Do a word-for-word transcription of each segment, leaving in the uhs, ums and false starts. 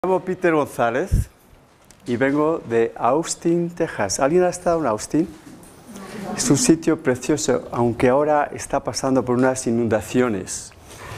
Me llamo Peter González y vengo de Austin, Texas. ¿Alguien ha estado en Austin? Es un sitio precioso, aunque ahora está pasando por unas inundaciones.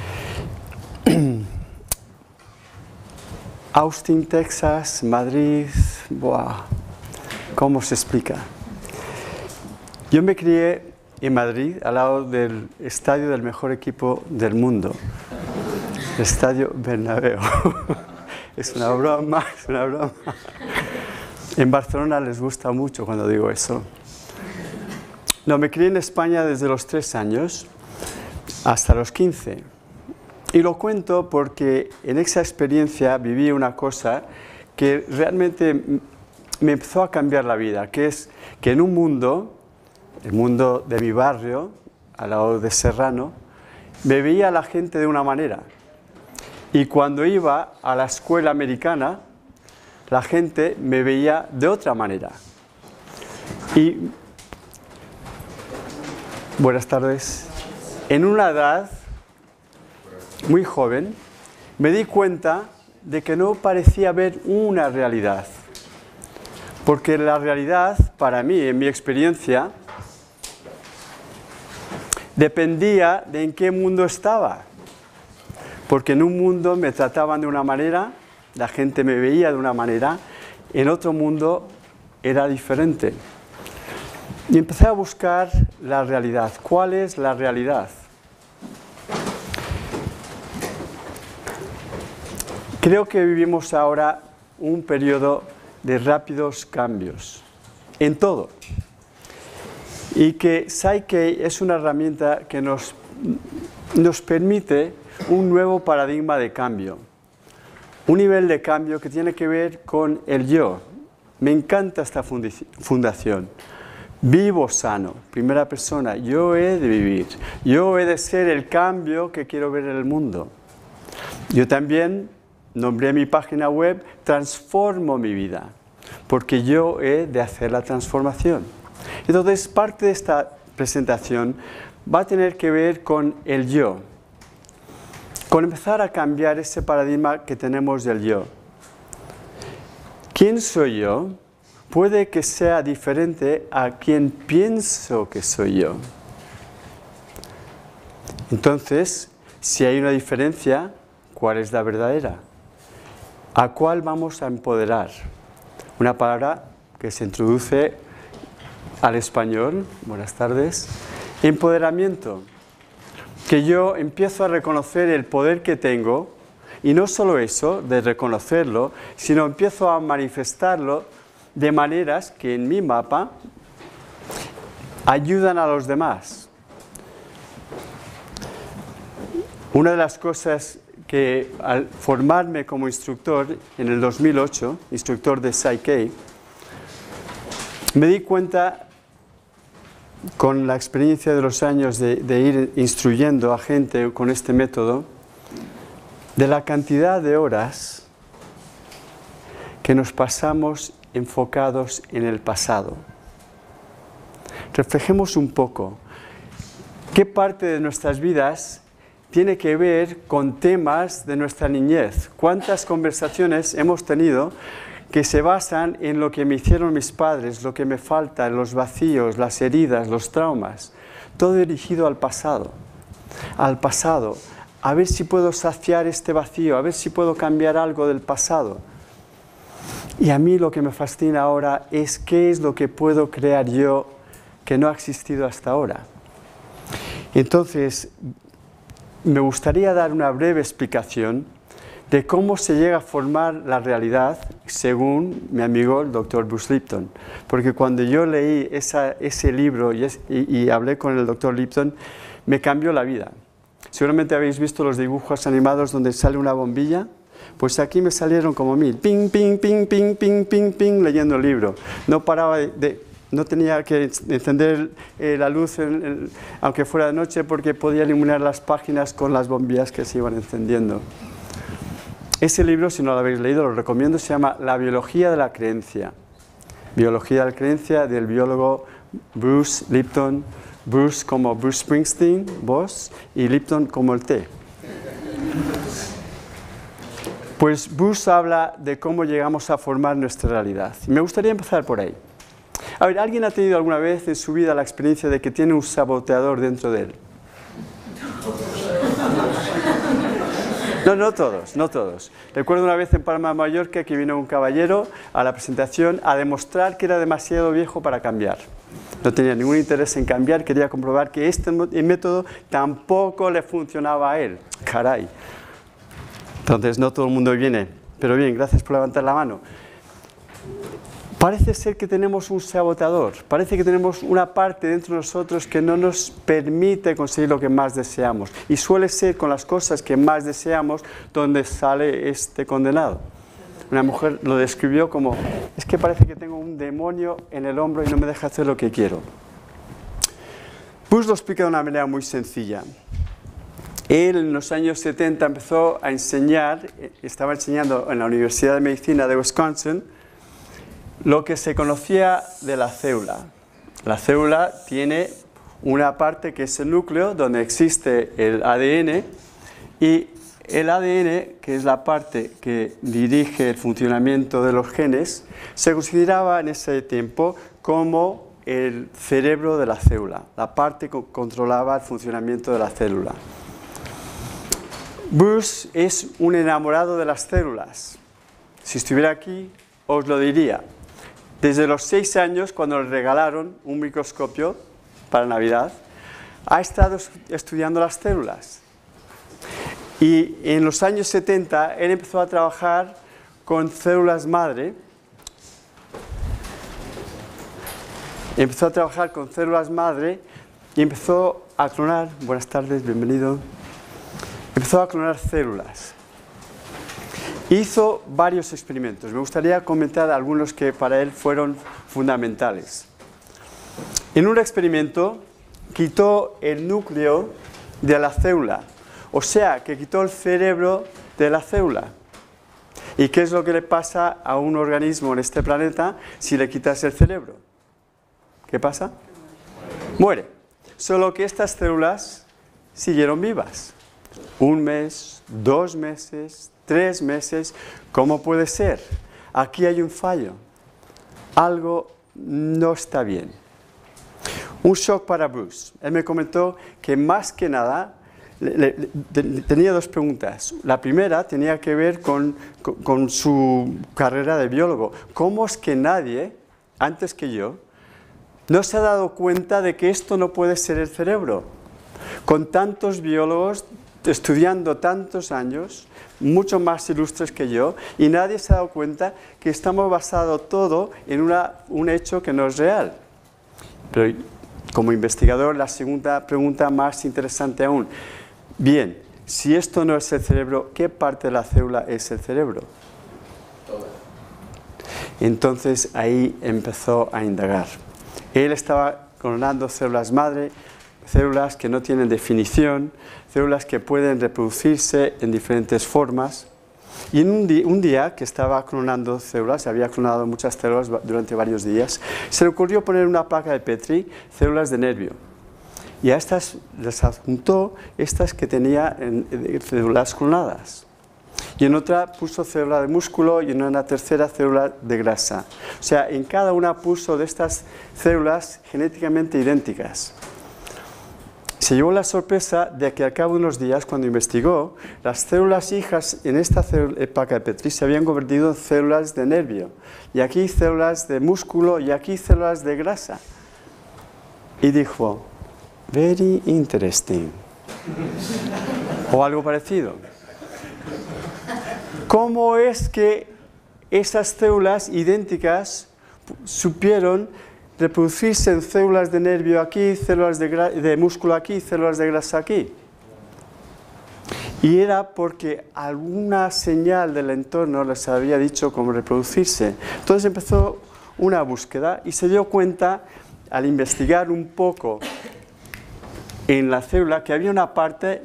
Austin, Texas, Madrid, ¡buah! ¿Cómo se explica? Yo me crié en Madrid, al lado del estadio del mejor equipo del mundo, el Estadio Bernabéu. Es una broma, es una broma. En Barcelona les gusta mucho cuando digo eso. No, me crié en España desde los tres años hasta los quince. Y lo cuento porque en esa experiencia viví una cosa que realmente me empezó a cambiar la vida, que es que en un mundo, el mundo de mi barrio, al lado de Serrano, me veía a la gente de una manera. Y cuando iba a la escuela americana, la gente me veía de otra manera. Y, buenas tardes, en una edad muy joven, me di cuenta de que no parecía haber una realidad. Porque la realidad, para mí, en mi experiencia, dependía de en qué mundo estaba. Porque en un mundo me trataban de una manera, la gente me veía de una manera, en otro mundo era diferente. Y empecé a buscar la realidad. ¿Cuál es la realidad? Creo que vivimos ahora un periodo de rápidos cambios, en todo. Y que Psyche es una herramienta que nos, nos permite un nuevo paradigma de cambio, un nivel de cambio que tiene que ver con el yo. Me encanta esta fundación. Vivo sano, primera persona, yo he de vivir, yo he de ser el cambio que quiero ver en el mundo. Yo también nombré mi página web Transformo mi vida, porque yo he de hacer la transformación. Entonces, parte de esta presentación va a tener que ver con el yo, con empezar a cambiar ese paradigma que tenemos del yo. ¿Quién soy yo? Puede que sea diferente a quien pienso que soy yo. Entonces, si hay una diferencia, ¿cuál es la verdadera? ¿A cuál vamos a empoderar? Una palabra que se introduce al español. Buenas tardes. Empoderamiento. Que yo empiezo a reconocer el poder que tengo, y no solo eso, de reconocerlo, sino empiezo a manifestarlo de maneras que en mi mapa ayudan a los demás. Una de las cosas que al formarme como instructor en el dos mil ocho, instructor de Psyche, me di cuenta, con la experiencia de los años de, de ir instruyendo a gente con este método, de la cantidad de horas que nos pasamos enfocados en el pasado. Reflejemos un poco. ¿Qué parte de nuestras vidas tiene que ver con temas de nuestra niñez? ¿Cuántas conversaciones hemos tenido que se basan en lo que me hicieron mis padres, lo que me falta, los vacíos, las heridas, los traumas? Todo dirigido al pasado, al pasado, a ver si puedo saciar este vacío, a ver si puedo cambiar algo del pasado. Y a mí lo que me fascina ahora es qué es lo que puedo crear yo que no ha existido hasta ahora. Entonces, me gustaría dar una breve explicación de cómo se llega a formar la realidad según mi amigo el doctor Bruce Lipton. Porque cuando yo leí esa, ese libro y, es, y, y hablé con el doctor Lipton, me cambió la vida. Seguramente habéis visto los dibujos animados donde sale una bombilla. Pues aquí me salieron como mil, ping, ping, ping, ping, ping, ping, ping, leyendo el libro. No paraba de... de no tenía que encender eh, la luz, en, en, aunque fuera de noche, porque podía iluminar las páginas con las bombillas que se iban encendiendo. Ese libro, si no lo habéis leído, lo recomiendo, se llama La biología de la creencia. Biología de la creencia, del biólogo Bruce Lipton. Bruce como Bruce Springsteen, voz, y Lipton como el té. Pues Bush habla de cómo llegamos a formar nuestra realidad. Y me gustaría empezar por ahí. A ver, ¿alguien ha tenido alguna vez en su vida la experiencia de que tiene un saboteador dentro de él? No, no todos, no todos. Recuerdo una vez en Palma de Mallorca que vino un caballero a la presentación a demostrar que era demasiado viejo para cambiar. No tenía ningún interés en cambiar, quería comprobar que este método tampoco le funcionaba a él. Caray. Entonces no todo el mundo viene. Pero bien, gracias por levantar la mano. Parece ser que tenemos un saboteador, parece que tenemos una parte dentro de nosotros que no nos permite conseguir lo que más deseamos. Y suele ser con las cosas que más deseamos donde sale este condenado. Una mujer lo describió como, es que parece que tengo un demonio en el hombro y no me deja hacer lo que quiero. Bush lo explica de una manera muy sencilla. Él en los años setenta empezó a enseñar, estaba enseñando en la Universidad de Medicina de Wisconsin, lo que se conocía de la célula. La célula tiene una parte que es el núcleo, donde existe el A D N, y el A D N, que es la parte que dirige el funcionamiento de los genes, se consideraba en ese tiempo como el cerebro de la célula, la parte que controlaba el funcionamiento de la célula. Bush es un enamorado de las células. Si estuviera aquí, os lo diría. Desde los seis años, cuando le regalaron un microscopio para Navidad, ha estado estudiando las células. Y en los años setenta, él empezó a trabajar con células madre. Empezó a trabajar con células madre y empezó a clonar. Buenas tardes, bienvenido. Empezó a clonar células. Hizo varios experimentos. Me gustaría comentar algunos que para él fueron fundamentales. En un experimento quitó el núcleo de la célula, o sea, que quitó el cerebro de la célula. ¿Y qué es lo que le pasa a un organismo en este planeta si le quitas el cerebro? ¿Qué pasa? Muere. Solo que estas células siguieron vivas. Un mes, dos meses, tres meses. ¿Cómo puede ser? Aquí hay un fallo. Algo no está bien. Un shock para Bruce. Él me comentó que más que nada le, le, le, tenía dos preguntas. La primera tenía que ver con, con, con su carrera de biólogo. ¿Cómo es que nadie, antes que yo, no se ha dado cuenta de que esto no puede ser el cerebro? Con tantos biólogos estudiando tantos años, mucho más ilustres que yo, y nadie se ha dado cuenta que estamos basados todo en una, un hecho que no es real. Pero como investigador, la segunda pregunta más interesante aún. Bien, si esto no es el cerebro, ¿qué parte de la célula es el cerebro? Toda. Entonces ahí empezó a indagar. Él estaba clonando células madre, células que no tienen definición, células que pueden reproducirse en diferentes formas. Y en un día, un día que estaba clonando células, había clonado muchas células durante varios días, se le ocurrió poner una placa de Petri, células de nervio. Y a estas les adjuntó estas que tenía en, en, células clonadas. Y en otra puso célula de músculo y en una tercera célula de grasa. O sea, en cada una puso de estas células genéticamente idénticas. Se llevó la sorpresa de que al cabo de unos días, cuando investigó, las células hijas en esta placa de Petri se habían convertido en células de nervio, y aquí células de músculo, y aquí células de grasa. Y dijo, very interesting. O algo parecido. ¿Cómo es que esas células idénticas supieron reproducirse en células de nervio aquí, células de, de músculo aquí, células de grasa aquí? Y era porque alguna señal del entorno les había dicho cómo reproducirse. Entonces empezó una búsqueda y se dio cuenta, al investigar un poco en la célula, que había una parte,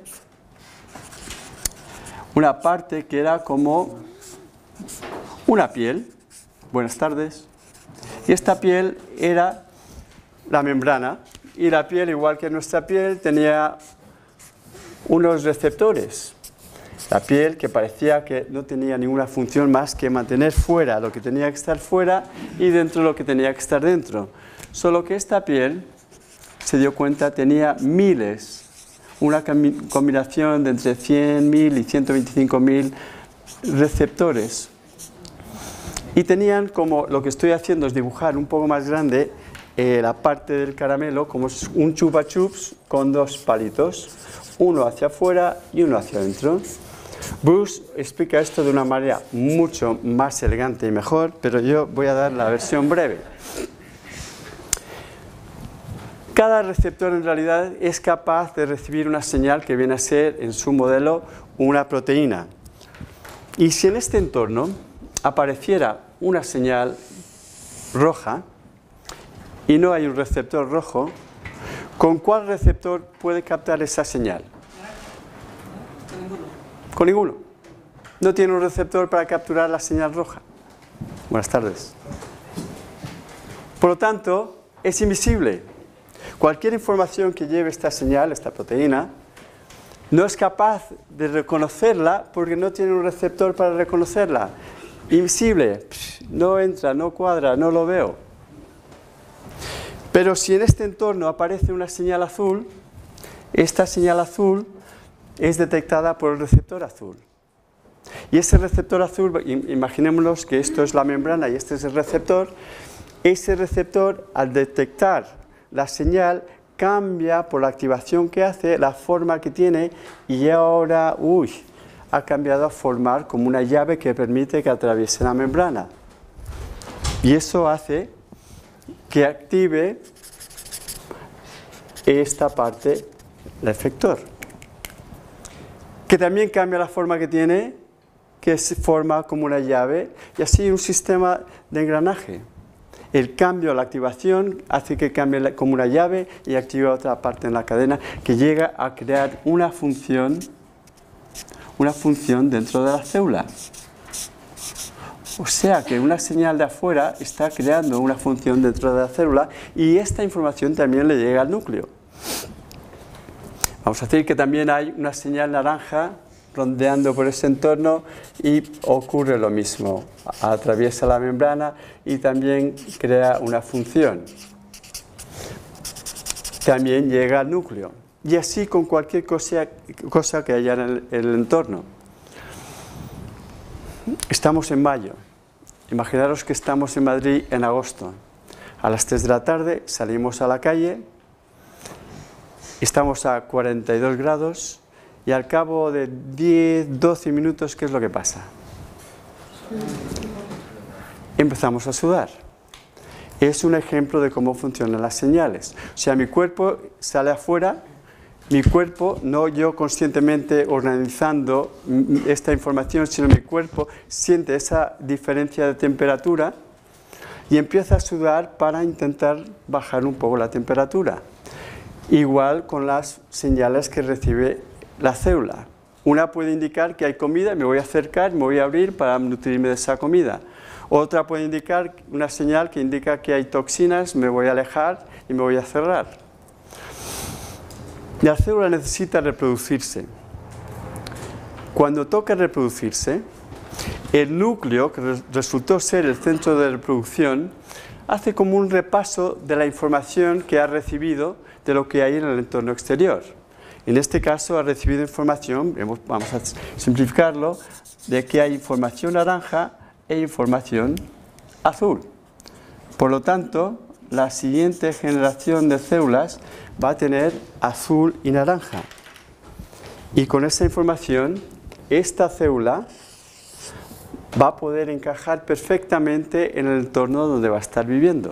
una parte que era como una piel. Buenas tardes. Y esta piel era la membrana, y la piel, igual que nuestra piel, tenía unos receptores. La piel que parecía que no tenía ninguna función más que mantener fuera lo que tenía que estar fuera y dentro lo que tenía que estar dentro. Solo que esta piel, se dio cuenta, tenía miles, una combinación de entre cien mil y ciento veinticinco mil receptores. Y tenían como, lo que estoy haciendo es dibujar un poco más grande eh, la parte del caramelo, como un chupa chups con dos palitos, uno hacia afuera y uno hacia adentro. Bruce explica esto de una manera mucho más elegante y mejor, pero yo voy a dar la versión breve. Cada receptor en realidad es capaz de recibir una señal que viene a ser, en su modelo, una proteína. Y si en este entorno apareciera una señal roja y no hay un receptor rojo, ¿con cuál receptor puede captar esa señal? Con ninguno. Con ninguno. No tiene un receptor para capturar la señal roja. Buenas tardes. Por lo tanto, es invisible. Cualquier información que lleve esta señal, esta proteína, no es capaz de reconocerla porque no tiene un receptor para reconocerla. Invisible, no entra, no cuadra, no lo veo. Pero si en este entorno aparece una señal azul, esta señal azul es detectada por el receptor azul. Y ese receptor azul, imaginémonos que esto es la membrana y este es el receptor, ese receptor al detectar la señal cambia por la activación que hace, la forma que tiene y ahora, uy, ha cambiado a formar como una llave que permite que atraviese la membrana. Y eso hace que active esta parte, el efector. Que también cambia la forma que tiene, que se forma como una llave y así un sistema de engranaje. El cambio, la activación, hace que cambie como una llave y activa otra parte en la cadena que llega a crear una función, una función dentro de la célula. O sea que una señal de afuera está creando una función dentro de la célula y esta información también le llega al núcleo. Vamos a decir que también hay una señal naranja rondeando por ese entorno y ocurre lo mismo. Atraviesa la membrana y también crea una función. También llega al núcleo. Y así con cualquier cosa, cosa que haya en el, en el entorno. Estamos en mayo. Imaginaros que estamos en Madrid en agosto. A las tres de la tarde salimos a la calle. Estamos a cuarenta y dos grados. Y al cabo de diez, doce minutos, ¿qué es lo que pasa? Empezamos a sudar. Es un ejemplo de cómo funcionan las señales. O sea, mi cuerpo sale afuera, mi cuerpo, no yo conscientemente organizando esta información, sino mi cuerpo siente esa diferencia de temperatura y empieza a sudar para intentar bajar un poco la temperatura. Igual con las señales que recibe la célula. Una puede indicar que hay comida, me voy a acercar, me voy a abrir para nutrirme de esa comida. Otra puede indicar una señal que indica que hay toxinas, me voy a alejar y me voy a cerrar. La célula necesita reproducirse. Cuando toca reproducirse, el núcleo, que resultó ser el centro de reproducción, hace como un repaso de la información que ha recibido de lo que hay en el entorno exterior. En este caso ha recibido información, vamos a simplificarlo, de que hay información naranja e información azul. Por lo tanto, la siguiente generación de células va a tener azul y naranja. Y con esa información, esta célula va a poder encajar perfectamente en el entorno donde va a estar viviendo.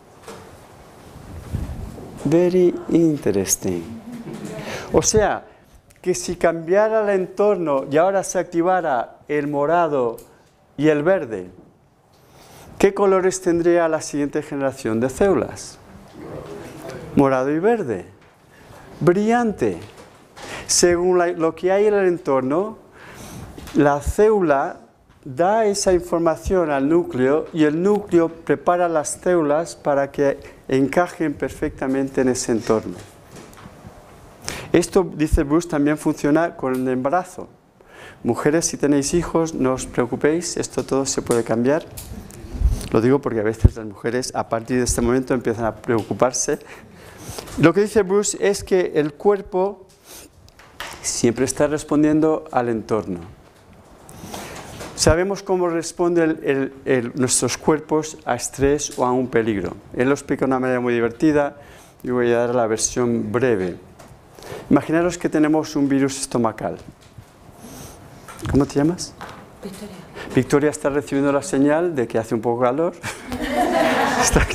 Very interesting. O sea, que si cambiara el entorno y ahora se activara el morado y el verde, ¿qué colores tendría la siguiente generación de células? Morado y verde. Brillante. Según la, lo que hay en el entorno, la célula da esa información al núcleo y el núcleo prepara las células para que encajen perfectamente en ese entorno. Esto, dice Bruce, también funciona con el embarazo. Mujeres, si tenéis hijos, no os preocupéis, esto todo se puede cambiar. Lo digo porque a veces las mujeres a partir de este momento empiezan a preocuparse. Lo que dice Bruce es que el cuerpo siempre está respondiendo al entorno. Sabemos cómo responden el, el, nuestros cuerpos a estrés o a un peligro. Él lo explica de una manera muy divertida y voy a dar la versión breve. Imaginaros que tenemos un virus estomacal. ¿Cómo te llamas? Victoria. Victoria está recibiendo la señal de que hace un poco calor. Está...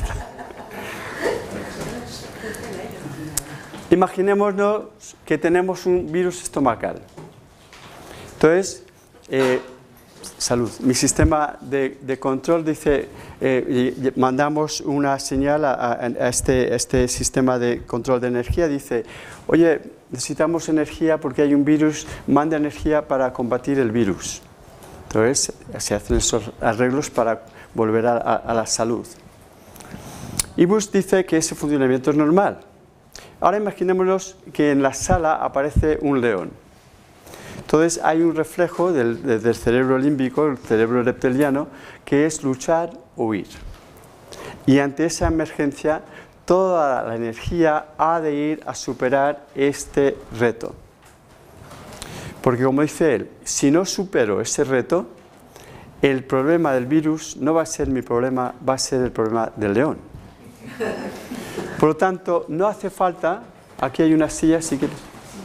Imaginémonos que tenemos un virus estomacal. Entonces, eh, salud. Mi sistema de, de control dice, eh, mandamos una señal a, a, a este, este sistema de control de energía, dice, oye, necesitamos energía porque hay un virus, manda energía para combatir el virus. Entonces, se hacen esos arreglos para volver a, a, a la salud. Y Bush dice que ese funcionamiento es normal. Ahora imaginémonos que en la sala aparece un león. Entonces hay un reflejo del, del cerebro límbico, el cerebro reptiliano, que es luchar o huir. Y ante esa emergencia, toda la energía ha de ir a superar este reto. Porque como dice él, si no supero ese reto, el problema del virus no va a ser mi problema, va a ser el problema del león. Por lo tanto, no hace falta, aquí hay una silla, si quieres.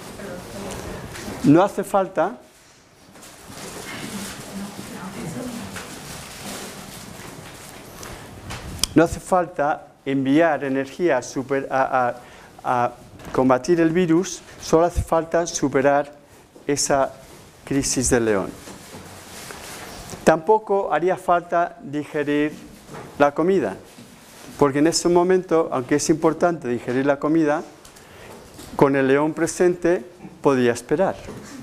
No hace falta no hace falta enviar energía a, super, a, a, a combatir el virus, solo hace falta superar esa crisis del león. Tampoco haría falta digerir la comida, porque en ese momento, aunque es importante digerir la comida, con el león presente podía esperar.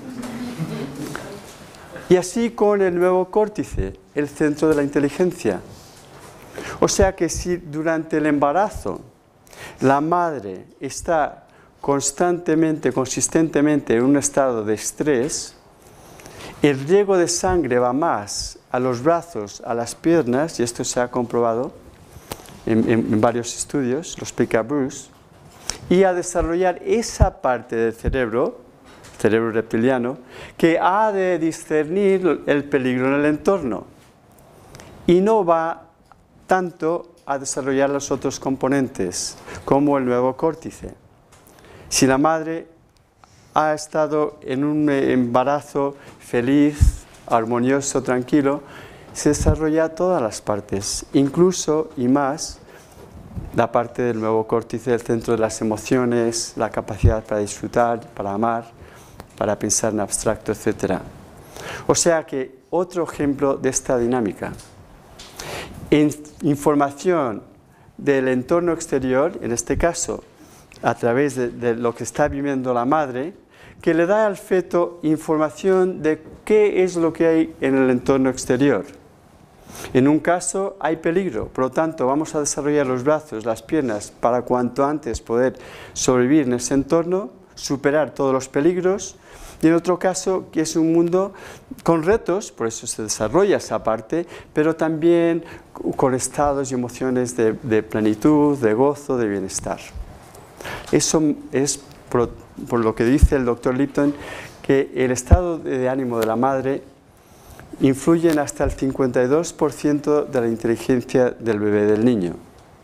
Y así con el nuevo córtice, el centro de la inteligencia. O sea que si durante el embarazo la madre está constantemente, consistentemente en un estado de estrés, el riego de sangre va más a los brazos, a las piernas, y esto se ha comprobado en, en, en varios estudios, lo explica Bruce, y a desarrollar esa parte del cerebro, cerebro reptiliano, que ha de discernir el peligro en el entorno y no va tanto a desarrollar los otros componentes como el nuevo córtice. Si la madre ha estado en un embarazo feliz, armonioso, tranquilo, se desarrolla todas las partes, incluso y más la parte del nuevo córtice, el centro de las emociones, la capacidad para disfrutar, para amar, para pensar en abstracto, etcétera. O sea que otro ejemplo de esta dinámica. En información del entorno exterior, en este caso a través de, de lo que está viviendo la madre, que le da al feto información de qué es lo que hay en el entorno exterior. En un caso hay peligro, por lo tanto vamos a desarrollar los brazos, las piernas para cuanto antes poder sobrevivir en ese entorno, superar todos los peligros. Y en otro caso que es un mundo con retos, por eso se desarrolla esa parte, pero también con estados y emociones de, de plenitud, de gozo, de bienestar. Eso es por, por lo que dice el doctor Lipton, que el estado de ánimo de la madre influye en hasta el cincuenta y dos por ciento de la inteligencia del bebé, del niño.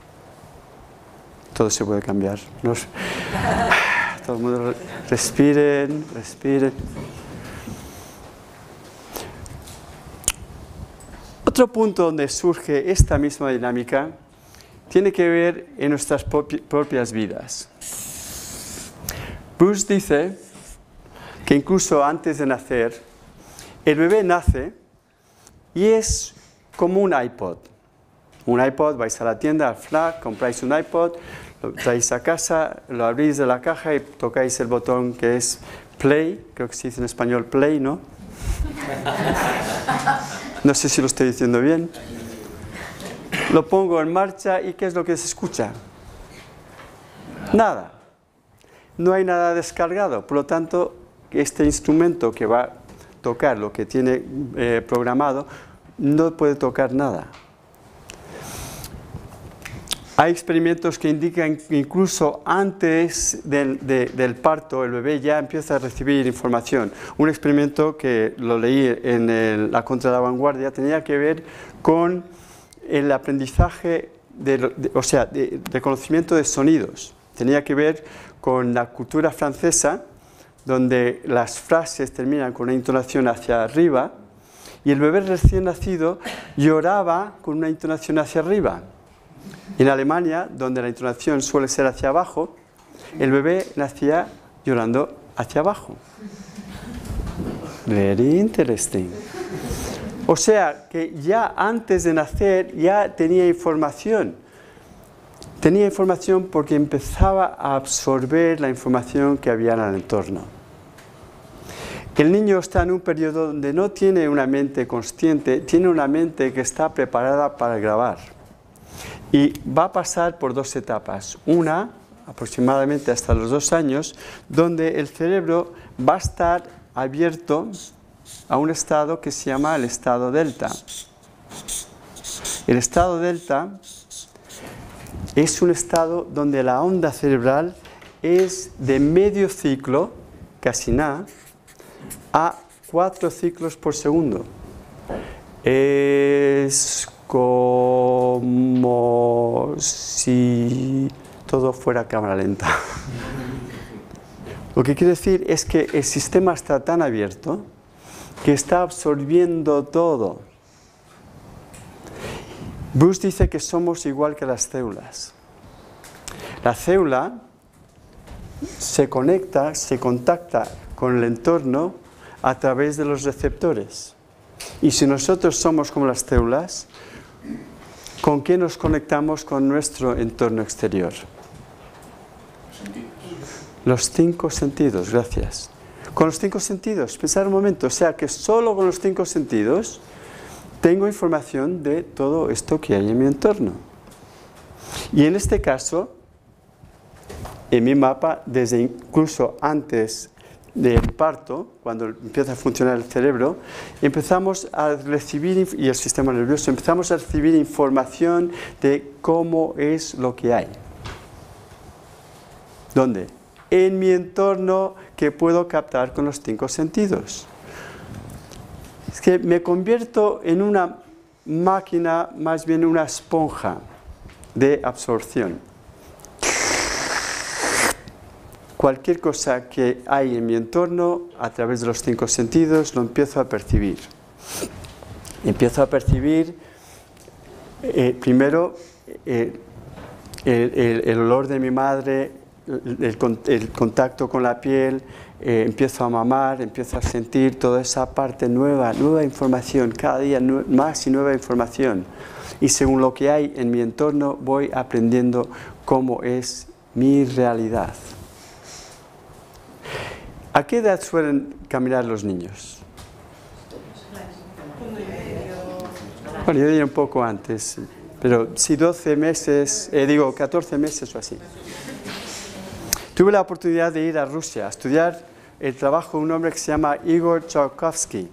Todo se puede cambiar. Nos... Todo el mundo respiren, respiren. Otro punto donde surge esta misma dinámica tiene que ver en nuestras propias vidas. Bruce dice que incluso antes de nacer, el bebé nace y es como un iPod. Un iPod, vais a la tienda, al FNAC, compráis un iPod, lo traéis a casa, lo abrís de la caja y tocáis el botón que es play, creo que se dice en español play, ¿no? No sé si lo estoy diciendo bien. Lo pongo en marcha y ¿qué es lo que se escucha? Nada. No hay nada descargado, por lo tanto, este instrumento que va tocar lo que tiene eh, programado, no puede tocar nada. Hay experimentos que indican que incluso antes del, de, del parto el bebé ya empieza a recibir información. Un experimento que lo leí en el, la Contra la Vanguardia tenía que ver con el aprendizaje, de, de, o sea, de, de conocimiento de sonidos. Tenía que ver con la cultura francesa, donde las frases terminan con una intonación hacia arriba y el bebé recién nacido lloraba con una intonación hacia arriba. En Alemania, donde la intonación suele ser hacia abajo, el bebé nacía llorando hacia abajo. Very interesting. O sea, que ya antes de nacer ya tenía información. Tenía información porque empezaba a absorber la información que había en el entorno. El niño está en un periodo donde no tiene una mente consciente, tiene una mente que está preparada para grabar. Y va a pasar por dos etapas. Una, aproximadamente hasta los dos años, donde el cerebro va a estar abierto a un estado que se llama el estado delta. El estado delta es un estado donde la onda cerebral es de medio ciclo, casi nada, a cuatro ciclos por segundo. Es como si todo fuera cámara lenta. Lo que quiere decir es que el sistema está tan abierto que está absorbiendo todo. Bruce dice que somos igual que las células. La célula se conecta, se contacta con el entorno a través de los receptores. Y si nosotros somos como las células, ¿con qué nos conectamos con nuestro entorno exterior? Los cinco sentidos, gracias. Con los cinco sentidos, pensar un momento, o sea que solo con los cinco sentidos tengo información de todo esto que hay en mi entorno. Y en este caso, en mi mapa, desde incluso antes del parto, cuando empieza a funcionar el cerebro, empezamos a recibir, y el sistema nervioso, empezamos a recibir información de cómo es lo que hay. ¿Dónde? En mi entorno que puedo captar con los cinco sentidos. Es que me convierto en una máquina, más bien una esponja de absorción. Cualquier cosa que hay en mi entorno, a través de los cinco sentidos, lo empiezo a percibir. Empiezo a percibir, eh, primero, eh, el, el, el olor de mi madre, el, el, el contacto con la piel, eh, empiezo a mamar, empiezo a sentir toda esa parte nueva, nueva información, cada día más y nueva información. Y según lo que hay en mi entorno, voy aprendiendo cómo es mi realidad. ¿A qué edad suelen caminar los niños? Bueno, yo diría un poco antes, pero sí doce meses, eh, digo catorce meses o así. Tuve la oportunidad de ir a Rusia a estudiar el trabajo de un hombre que se llama Igor Tsiolkovsky.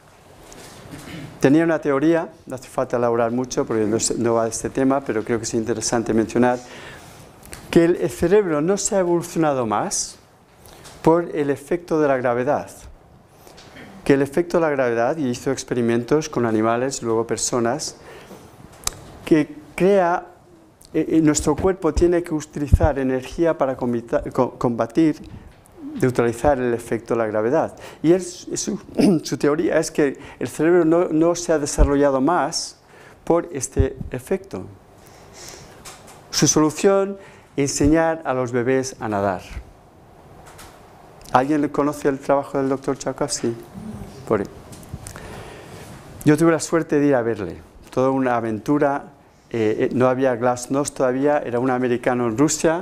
Tenía una teoría, no hace falta elaborar mucho porque no, no va de este tema, pero creo que es interesante mencionar, que el, el cerebro no se ha evolucionado más por el efecto de la gravedad. Que el efecto de la gravedad, y hizo experimentos con animales, luego personas, que crea, eh, nuestro cuerpo tiene que utilizar energía para combatir, neutralizar el efecto de la gravedad. Y él, su, su teoría es que el cerebro no, no se ha desarrollado más por este efecto. Su solución, enseñar a los bebés a nadar. ¿Alguien conoce el trabajo del doctor Tsiolkovsky? Por él. Yo tuve la suerte de ir a verle. Toda una aventura. Eh, no había glasnost todavía. Era un americano en Rusia.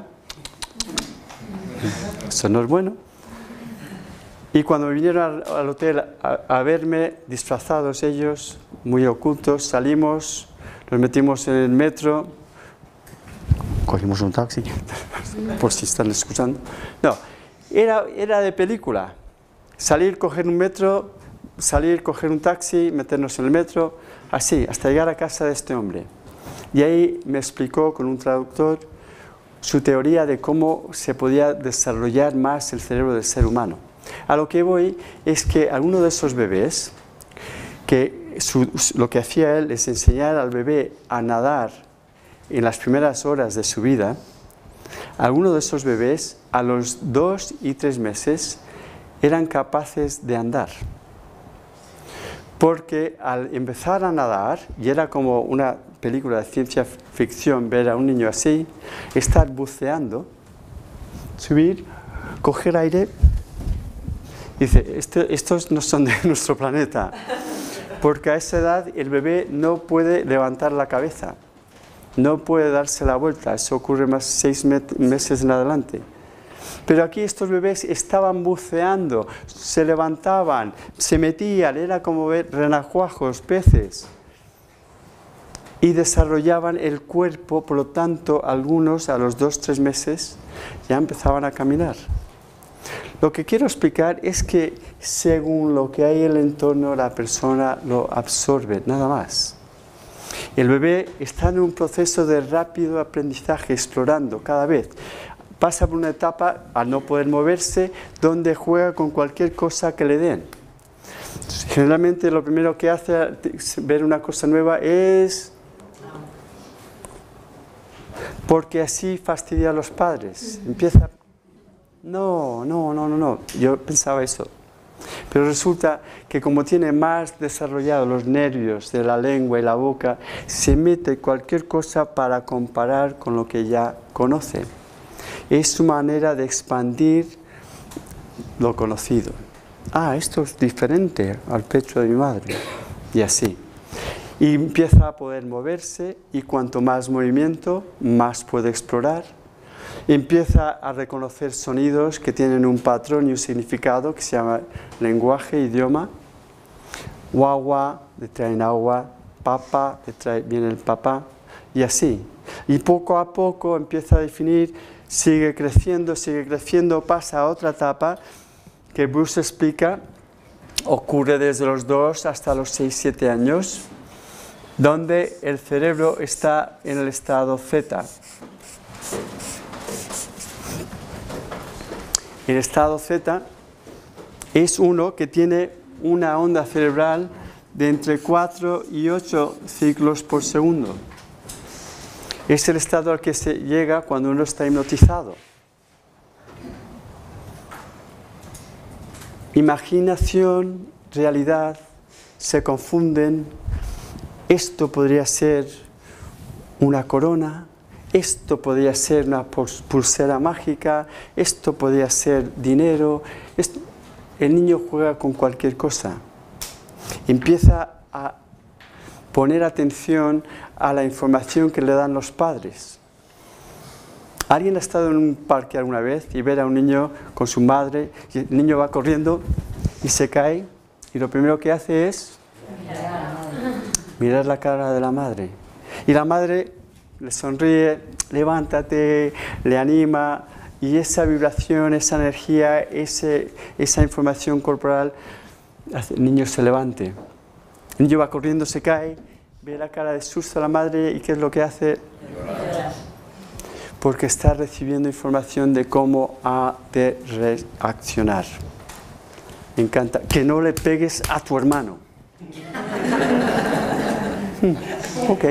Eso no es bueno. Y cuando vinieron al, al hotel a, a verme, disfrazados ellos, muy ocultos, salimos, nos metimos en el metro, cogimos un taxi, por si están escuchando. No. Era, era de película. Salir, coger un metro, salir, coger un taxi, meternos en el metro, así, hasta llegar a casa de este hombre. Y ahí me explicó con un traductor su teoría de cómo se podía desarrollar más el cerebro del ser humano. A lo que voy es que alguno de esos bebés, que su, lo que hacía él es enseñar al bebé a nadar en las primeras horas de su vida, algunos de esos bebés a los dos y tres meses eran capaces de andar. Porque al empezar a nadar, y era como una película de ciencia ficción ver a un niño así, estar buceando, subir, coger aire, dice, este, estos no son de nuestro planeta, porque a esa edad el bebé no puede levantar la cabeza, no puede darse la vuelta, eso ocurre más seis meses en adelante. Pero aquí estos bebés estaban buceando, se levantaban, se metían, era como ver renacuajos, peces. Y desarrollaban el cuerpo, por lo tanto, algunos a los dos, tres meses ya empezaban a caminar. Lo que quiero explicar es que según lo que hay en el entorno, la persona lo absorbe, nada más. El bebé está en un proceso de rápido aprendizaje, explorando cada vez. Pasa por una etapa, al no poder moverse, donde juega con cualquier cosa que le den. Generalmente lo primero que hace al ver una cosa nueva es... porque así fastidia a los padres. Empieza... No, no, no, no, no. Yo pensaba eso. Pero resulta que como tiene más desarrollados los nervios de la lengua y la boca, se mete cualquier cosa para comparar con lo que ya conoce. Es su manera de expandir lo conocido. Ah, esto es diferente al pecho de mi madre. Y así. Y empieza a poder moverse, y cuanto más movimiento, más puede explorar. Empieza a reconocer sonidos que tienen un patrón y un significado que se llama lenguaje, idioma. Guagua, le traen agua, papa, le trae, viene el papá, y así. Y poco a poco empieza a definir, sigue creciendo, sigue creciendo, pasa a otra etapa que Bruce explica, ocurre desde los dos hasta los seis, siete años, donde el cerebro está en el estado zeta. El estado zeta es uno que tiene una onda cerebral de entre cuatro y ocho ciclos por segundo. Es el estado al que se llega cuando uno está hipnotizado. Imaginación, realidad, se confunden. Esto podría ser una corona, esto podría ser una pulsera mágica, esto podría ser dinero. Esto... El niño juega con cualquier cosa. Empieza a poner atención a la información que le dan los padres. ¿Alguien ha estado en un parque alguna vez y ver a un niño con su madre y el niño va corriendo y se cae y lo primero que hace es mirar la cara de la madre? Y la madre le sonríe, levántate, le anima, y esa vibración, esa energía, ese, esa información corporal hace que el niño se levante. El niño va corriendo, se cae, ve la cara de susto a la madre y ¿qué es lo que hace? Porque está recibiendo información de cómo ha de reaccionar. Me encanta. Que no le pegues a tu hermano. hmm. Ok.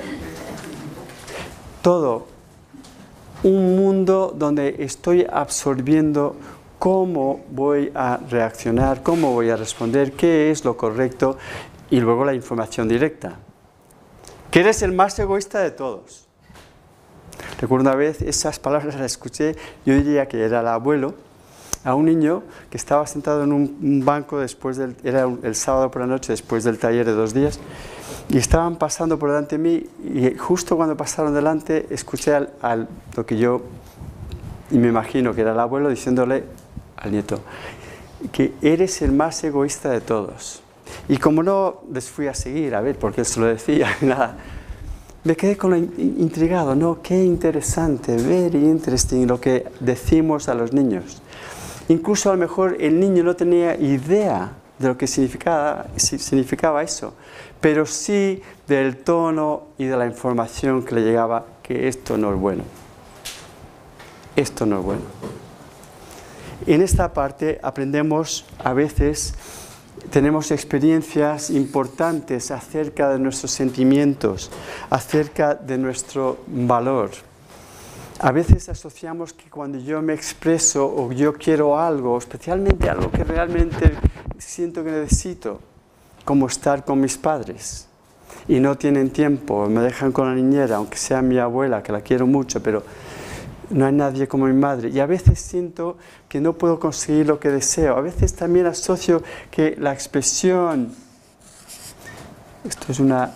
Todo. Un mundo donde estoy absorbiendo cómo voy a reaccionar, cómo voy a responder, qué es lo correcto, y luego la información directa. Que eres el más egoísta de todos. Recuerdo una vez, esas palabras las escuché, yo diría que era el abuelo, a un niño que estaba sentado en un, un banco después del, era el sábado por la noche después del taller de dos días, y estaban pasando por delante de mí, y justo cuando pasaron delante escuché al, al lo que yo, y me imagino que era el abuelo, diciéndole al nieto, que eres el más egoísta de todos. Y como no les fui a seguir, a ver, porque él se lo decía, nada, me quedé con lo intrigado, ¿no? Qué interesante, very interesting, lo que decimos a los niños. Incluso a lo mejor el niño no tenía idea de lo que significaba, significaba eso, pero sí del tono y de la información que le llegaba, que esto no es bueno. Esto no es bueno. En esta parte aprendemos, a veces tenemos experiencias importantes acerca de nuestros sentimientos, acerca de nuestro valor. A veces asociamos que cuando yo me expreso o yo quiero algo, especialmente algo que realmente siento que necesito, como estar con mis padres, y no tienen tiempo, me dejan con la niñera, aunque sea mi abuela, que la quiero mucho, pero no hay nadie como mi madre. Y a veces siento que no puedo conseguir lo que deseo. A veces también asocio que la expresión, esto es una,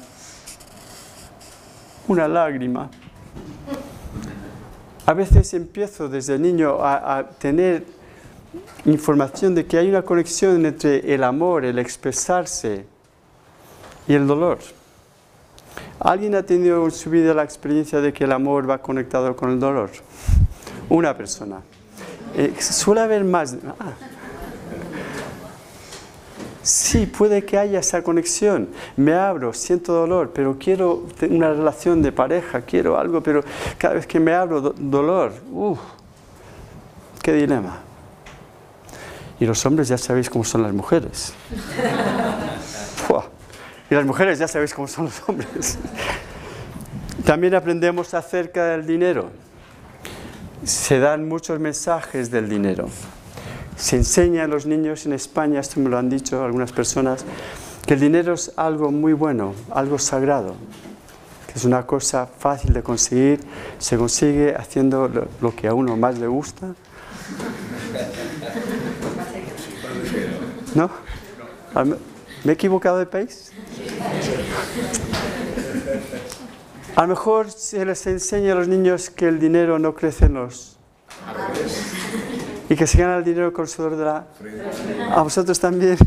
una lágrima. A veces empiezo desde niño a, a tener información de que hay una conexión entre el amor, el expresarse y el dolor. ¿Alguien ha tenido en su vida la experiencia de que el amor va conectado con el dolor? Una persona. Eh, suele haber más. Ah. Sí, puede que haya esa conexión. Me abro, siento dolor, pero quiero una relación de pareja, quiero algo, pero cada vez que me abro, do dolor. ¡Uf! ¡Qué dilema! Y los hombres ya sabéis cómo son las mujeres. Y las mujeres ya sabéis cómo son los hombres. También aprendemos acerca del dinero. Se dan muchos mensajes del dinero. Se enseña a los niños en España, esto me lo han dicho algunas personas, que el dinero es algo muy bueno, algo sagrado, que es una cosa fácil de conseguir, se consigue haciendo lo, lo que a uno más le gusta. ¿No? ¿Me he equivocado de país? A lo mejor se les enseña a los niños que el dinero no crece en los árboles y que se gana el dinero con el sudor de la... A vosotros también.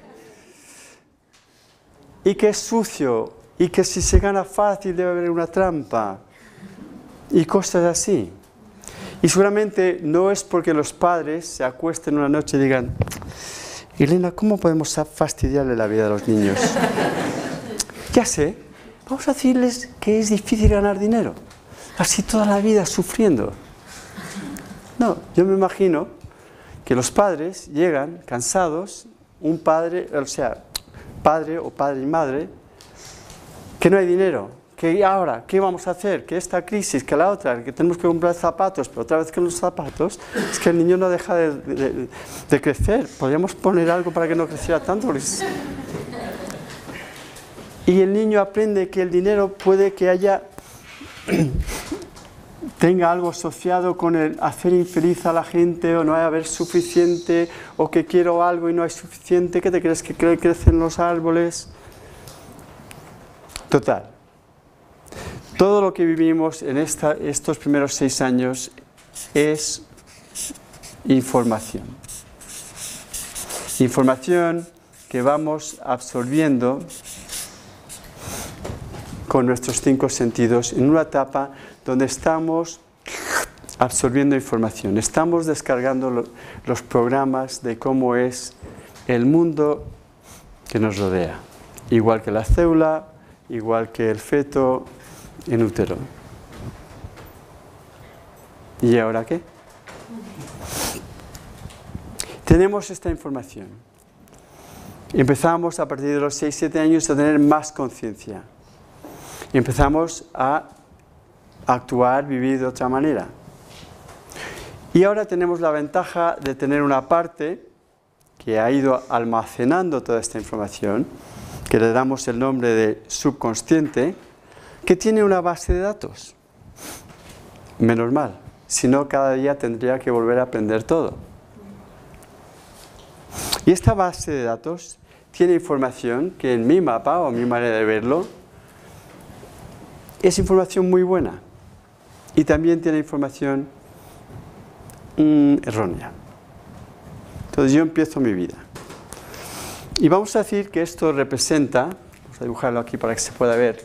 Y que es sucio y que si se gana fácil debe haber una trampa y cosas así. Y seguramente no es porque los padres se acuesten una noche y digan: Elena, ¿cómo podemos fastidiarle la vida a los niños? Ya sé, vamos a decirles que es difícil ganar dinero, así toda la vida sufriendo. No, yo me imagino que los padres llegan cansados, un padre, o sea, padre o padre y madre, que no hay dinero, que ahora, ¿qué vamos a hacer? Que esta crisis, que la otra, que tenemos que comprar zapatos, pero otra vez que los zapatos, es que el niño no deja de, de, de crecer. Podríamos poner algo para que no creciera tanto. Y el niño aprende que el dinero puede que haya, tenga algo asociado con el hacer infeliz a la gente, o no hay haber suficiente, o que quiero algo y no hay suficiente. ¿Qué te crees que cre crecen los árboles? Total. Todo lo que vivimos en esta, estos primeros seis años es información. Información que vamos absorbiendo con nuestros cinco sentidos en una etapa donde estamos absorbiendo información. Estamos descargando lo, los programas de cómo es el mundo que nos rodea. Igual que la célula, igual que el feto en útero. ¿Y ahora qué? Tenemos esta información. Empezamos a partir de los seis siete años a tener más conciencia. Y empezamos a actuar, vivir de otra manera. Y ahora tenemos la ventaja de tener una parte que ha ido almacenando toda esta información, que le damos el nombre de subconsciente, que tiene una base de datos. Menos mal, si no cada día tendría que volver a aprender todo. Y esta base de datos tiene información que en mi mapa o mi manera de verlo es información muy buena y también tiene información mm, errónea. Entonces yo empiezo mi vida. Y vamos a decir que esto representa, vamos a dibujarlo aquí para que se pueda ver,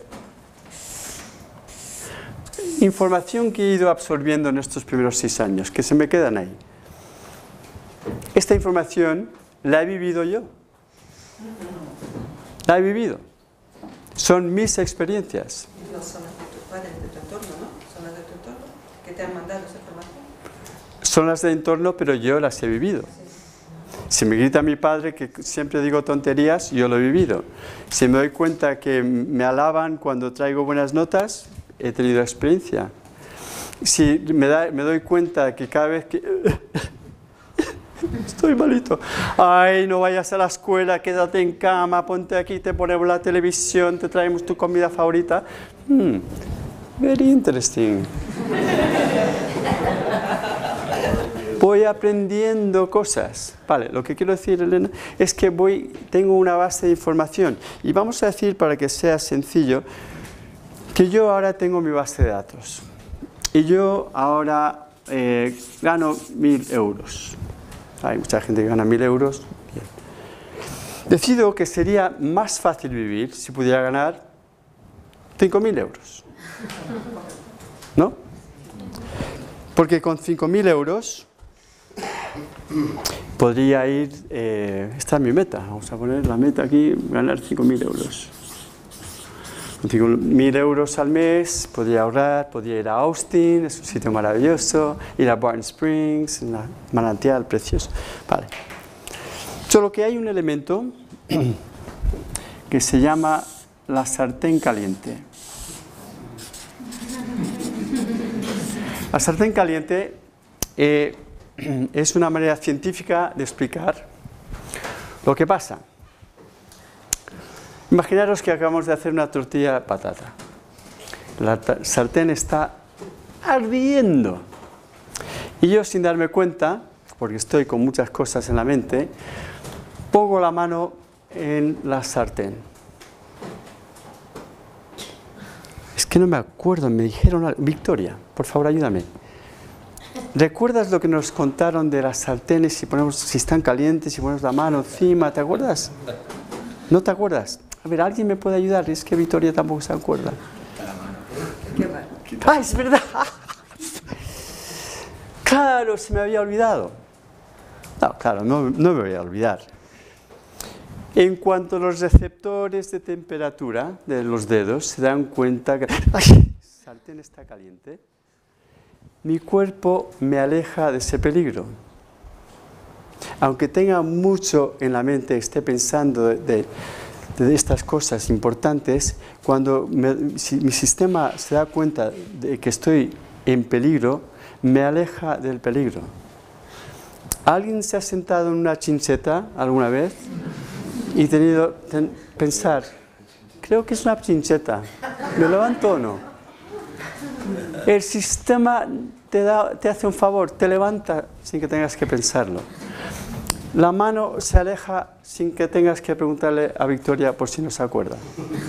información que he ido absorbiendo en estos primeros seis años, que se me quedan ahí. Esta información la he vivido yo. La he vivido. Son mis experiencias. No son las de tus padres, de tu entorno, ¿no? Son las de tu entorno que te han mandado esa información. Son las de entorno, pero yo las he vivido. Si me grita mi padre que siempre digo tonterías, yo lo he vivido. Si me doy cuenta que me alaban cuando traigo buenas notas, he tenido experiencia. Si me, da, me doy cuenta que cada vez que... estoy malito. Ay, no vayas a la escuela, quédate en cama, ponte aquí, te ponemos la televisión, te traemos tu comida favorita. Hmm, very interesting. Voy aprendiendo cosas. Vale, lo que quiero decir, Elena, es que voy, tengo una base de información. Y vamos a decir, para que sea sencillo, que yo ahora tengo mi base de datos. Y yo ahora eh, gano mil euros. Hay mucha gente que gana mil euros. Bien. Decido que sería más fácil vivir si pudiera ganar cinco mil euros. ¿No? Porque con cinco mil euros podría ir, eh, esta es mi meta, vamos a poner la meta aquí, ganar cinco mil euros. Con cinco mil euros al mes podría ahorrar, podría ir a Austin, es un sitio maravilloso, ir a Barton Springs, un manantial precioso. Vale. Solo que hay un elemento que se llama la sartén caliente. La sartén caliente eh, es una manera científica de explicar lo que pasa. Imaginaros que acabamos de hacer una tortilla de patata. La sartén está ardiendo. Y yo, sin darme cuenta, porque estoy con muchas cosas en la mente, pongo la mano en la sartén. Es que no me acuerdo, me dijeron algo. Victoria, por favor, ayúdame. ¿Recuerdas lo que nos contaron de las sartenes, si, ponemos, si están calientes, si ponemos la mano encima? ¿Te acuerdas? ¿No te acuerdas? A ver, ¿alguien me puede ayudar? Es que Victoria tampoco se acuerda. ¡Ah, es verdad! Claro, se me había olvidado. No, claro, no, no me voy a olvidar. En cuanto a los receptores de temperatura de los dedos se dan cuenta que ¡ay! La sartén está caliente, mi cuerpo me aleja de ese peligro. Aunque tenga mucho en la mente, esté pensando de, de, de estas cosas importantes, cuando me, si mi sistema se da cuenta de que estoy en peligro, me aleja del peligro. ¿Alguien se ha sentado en una chincheta alguna vez y tenido ten, pensar, creo que es una chincheta, ¿me levanto o no? El sistema te, da, te hace un favor, te levanta sin que tengas que pensarlo. La mano se aleja sin que tengas que preguntarle a Victoria por si no se acuerda.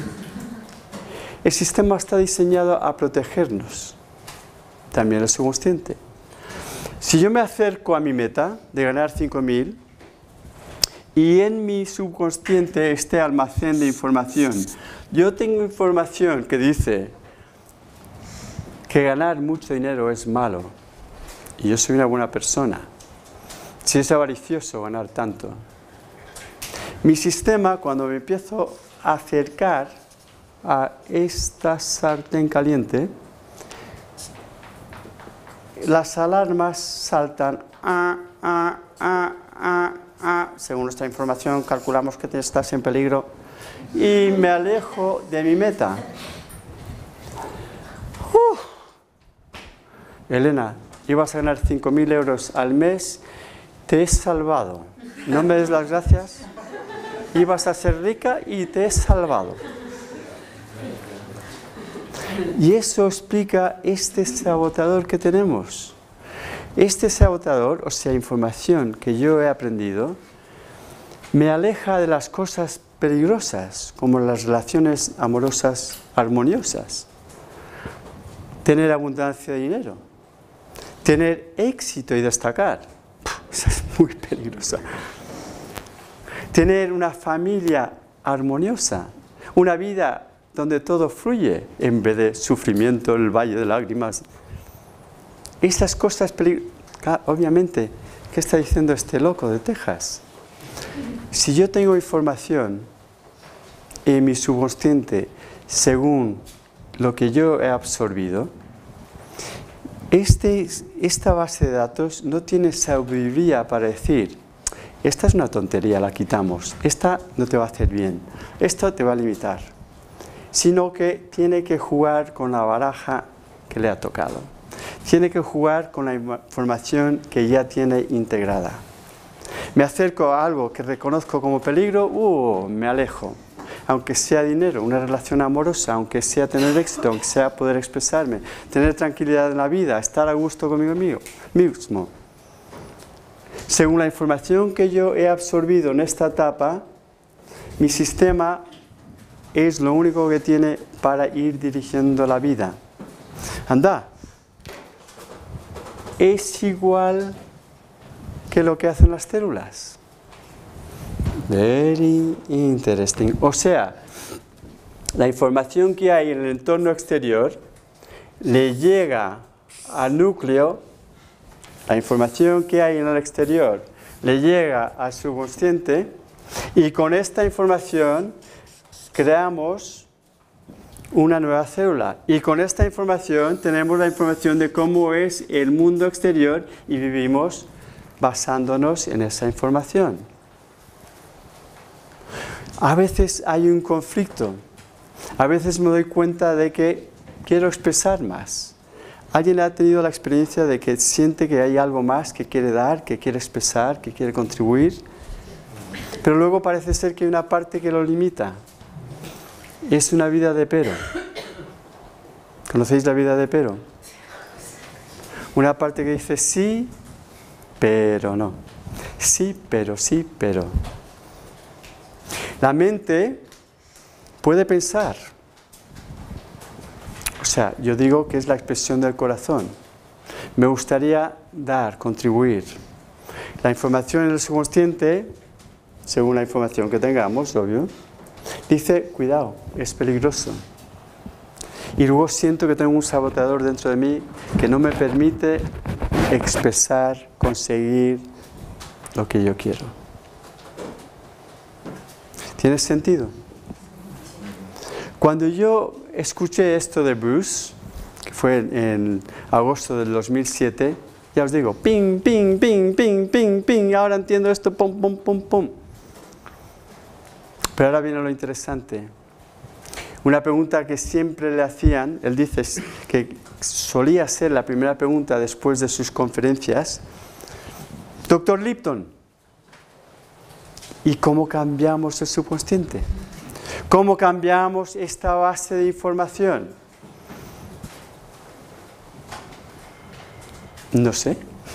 El sistema está diseñado a protegernos. También lo soy consciente. Si yo me acerco a mi meta de ganar cinco mil y en mi subconsciente este almacén de información, yo tengo información que dice que ganar mucho dinero es malo y yo soy una buena persona. Si es avaricioso ganar tanto. Mi sistema, cuando me empiezo a acercar a esta sartén caliente, las alarmas saltan, ah, ah, ah, ah, ah. Según nuestra información calculamos que te estás en peligro y me alejo de mi meta. Uh. Elena, ibas a ganar cinco mil euros al mes, te he salvado. ¿No me des las gracias? Ibas a ser rica y te he salvado. Y eso explica este sabotador que tenemos. Este sabotador, o sea, información que yo he aprendido, me aleja de las cosas peligrosas, como las relaciones amorosas armoniosas. Tener abundancia de dinero. Tener éxito y destacar. Esa es muy peligrosa. Tener una familia armoniosa. Una vida donde todo fluye en vez de sufrimiento, el valle de lágrimas. Esas cosas peligrosas. Obviamente, ¿qué está diciendo este loco de Texas? Si yo tengo información en mi subconsciente según lo que yo he absorbido, este, esta base de datos no tiene sabiduría para decir, esta es una tontería, la quitamos, esta no te va a hacer bien, esto te va a limitar, sino que tiene que jugar con la baraja que le ha tocado, tiene que jugar con la información que ya tiene integrada. Me acerco a algo que reconozco como peligro, uh, me alejo. Aunque sea dinero, una relación amorosa, aunque sea tener éxito, aunque sea poder expresarme, tener tranquilidad en la vida, estar a gusto conmigo mismo. Según la información que yo he absorbido en esta etapa, mi sistema es lo único que tiene para ir dirigiendo la vida. Anda, es igual que lo que hacen las células. Very interesting. O sea, la información que hay en el entorno exterior le llega al núcleo, la información que hay en el exterior le llega al subconsciente y con esta información creamos una nueva célula. Y con esta información tenemos la información de cómo es el mundo exterior y vivimos basándonos en esa información. A veces hay un conflicto, a veces me doy cuenta de que quiero expresar más. ¿Alguien ha tenido la experiencia de que siente que hay algo más que quiere dar, que quiere expresar, que quiere contribuir? Pero luego parece ser que hay una parte que lo limita. Es una vida de pero. ¿Conocéis la vida de pero? Una parte que dice sí, pero no. Sí, pero, sí, pero. La mente puede pensar. O sea, yo digo que es la expresión del corazón. Me gustaría dar, contribuir. La información en el subconsciente, según la información que tengamos, obvio, dice, cuidado, es peligroso. Y luego siento que tengo un saboteador dentro de mí que no me permite expresar, conseguir lo que yo quiero. ¿Tiene sentido? Cuando yo escuché esto de Bruce, que fue en, en agosto del dos mil siete, ya os digo, ping, ping, ping, ping, ping, ping, ahora entiendo esto, pum, pum, pum, pum. Pero ahora viene lo interesante. Una pregunta que siempre le hacían, él dice que solía ser la primera pregunta después de sus conferencias, doctor Lipton, ¿y cómo cambiamos el subconsciente? ¿Cómo cambiamos esta base de información? No sé.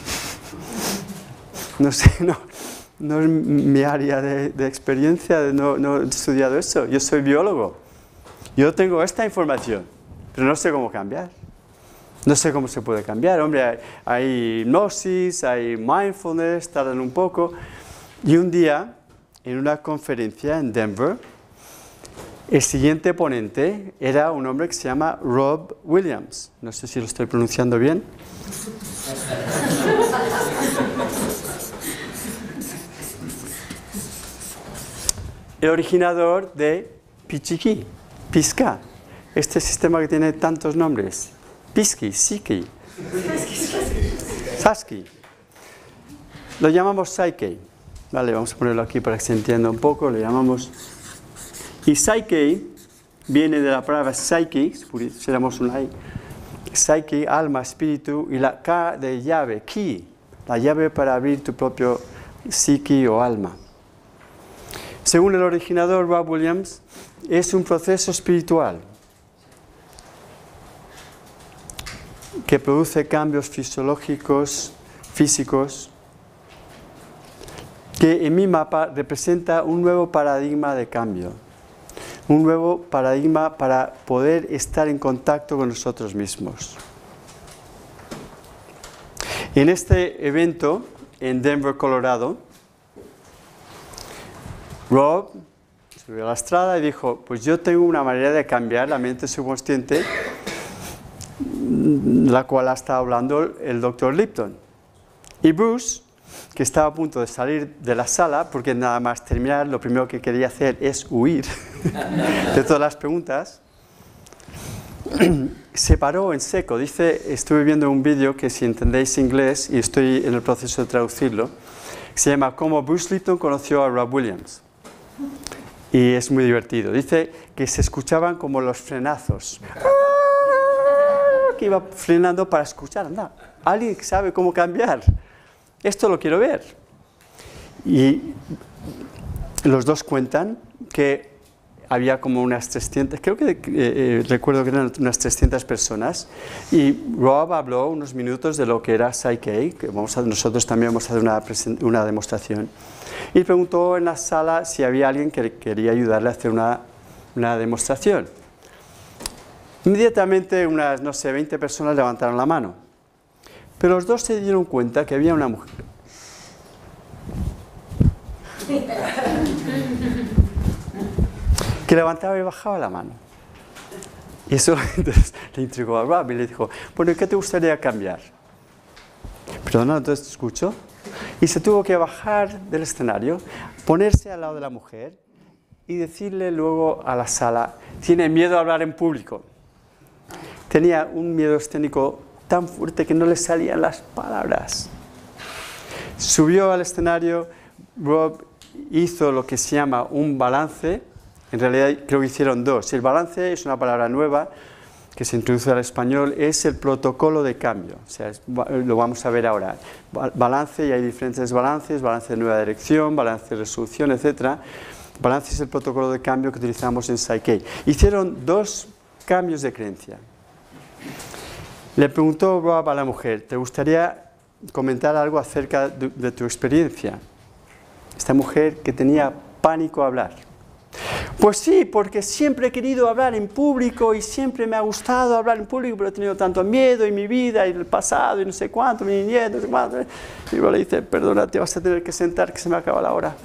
No sé, no, no es mi área de, de experiencia, no, no he estudiado eso. Yo soy biólogo. Yo tengo esta información, pero no sé cómo cambiar. No sé cómo se puede cambiar. Hombre, hay, hay hipnosis, hay mindfulness, tardan un poco. Y un día, en una conferencia en Denver, el siguiente ponente era un hombre que se llama Rob Williams. No sé si lo estoy pronunciando bien. El originador de Pichiqui, Pisca, este sistema que tiene tantos nombres. Pisqui, Siki, Saski. Lo llamamos Psyche. Vale, vamos a ponerlo aquí para que se entienda un poco. Lo llamamos... Y Psyche viene de la palabra Psyche, si pusiéramos una I. Psyche, alma, espíritu, y la K de llave, key, la llave para abrir tu propio psique o alma. Según el originador Rob Williams, es un proceso espiritual que produce cambios fisiológicos, físicos, que en mi mapa representa un nuevo paradigma de cambio, un nuevo paradigma para poder estar en contacto con nosotros mismos. En este evento, en Denver, Colorado, Rob subió a la estrada y dijo, pues yo tengo una manera de cambiar la mente subconsciente, la cual ha estado hablando el doctor Lipton. Y Bruce que estaba a punto de salir de la sala, porque nada más terminar, lo primero que quería hacer es huir de todas las preguntas. Se paró en seco. Dice, estuve viendo un vídeo que si entendéis inglés, y estoy en el proceso de traducirlo, se llama Cómo Bruce Lipton conoció a Rob Williams. Y es muy divertido. Dice que se escuchaban como los frenazos. Que iba frenando para escuchar. Anda, alguien sabe cómo cambiar. Esto lo quiero ver. Y los dos cuentan que había como unas trescientas, creo que eh, eh, recuerdo que eran unas trescientas personas, y Rob habló unos minutos de lo que era Psyche, que vamos a, nosotros también vamos a hacer una, una demostración, y preguntó en la sala si había alguien que quería ayudarle a hacer una, una demostración. Inmediatamente unas, no sé, veinte personas levantaron la mano, pero los dos se dieron cuenta que había una mujer. Que levantaba y bajaba la mano. Y eso entonces, le intrigó a Rob y le dijo, bueno, ¿y qué te gustaría cambiar? Perdona, entonces te escucho. Y se tuvo que bajar del escenario, ponerse al lado de la mujer y decirle luego a la sala, tiene miedo a hablar en público. Tenía un miedo escénico tan fuerte que no le salían las palabras. Subió al escenario, Rob hizo lo que se llama un balance. En realidad creo que hicieron dos. El balance es una palabra nueva que se introduce al español, es el protocolo de cambio. O sea, es, lo vamos a ver ahora. Balance, y hay diferentes balances, balance de nueva dirección, balance de resolución, etcétera. Balance es el protocolo de cambio que utilizamos en Psyche. Hicieron dos cambios de creencia. Le preguntó Rob a la mujer, ¿te gustaría comentar algo acerca de, de tu experiencia? Esta mujer que tenía pánico a hablar. Pues sí, porque siempre he querido hablar en público y siempre me ha gustado hablar en público, pero he tenido tanto miedo en mi vida y en el pasado y no sé cuánto, mi niñez, no sé cuánto. Y luego le dice, perdona, te vas a tener que sentar que se me acaba la hora.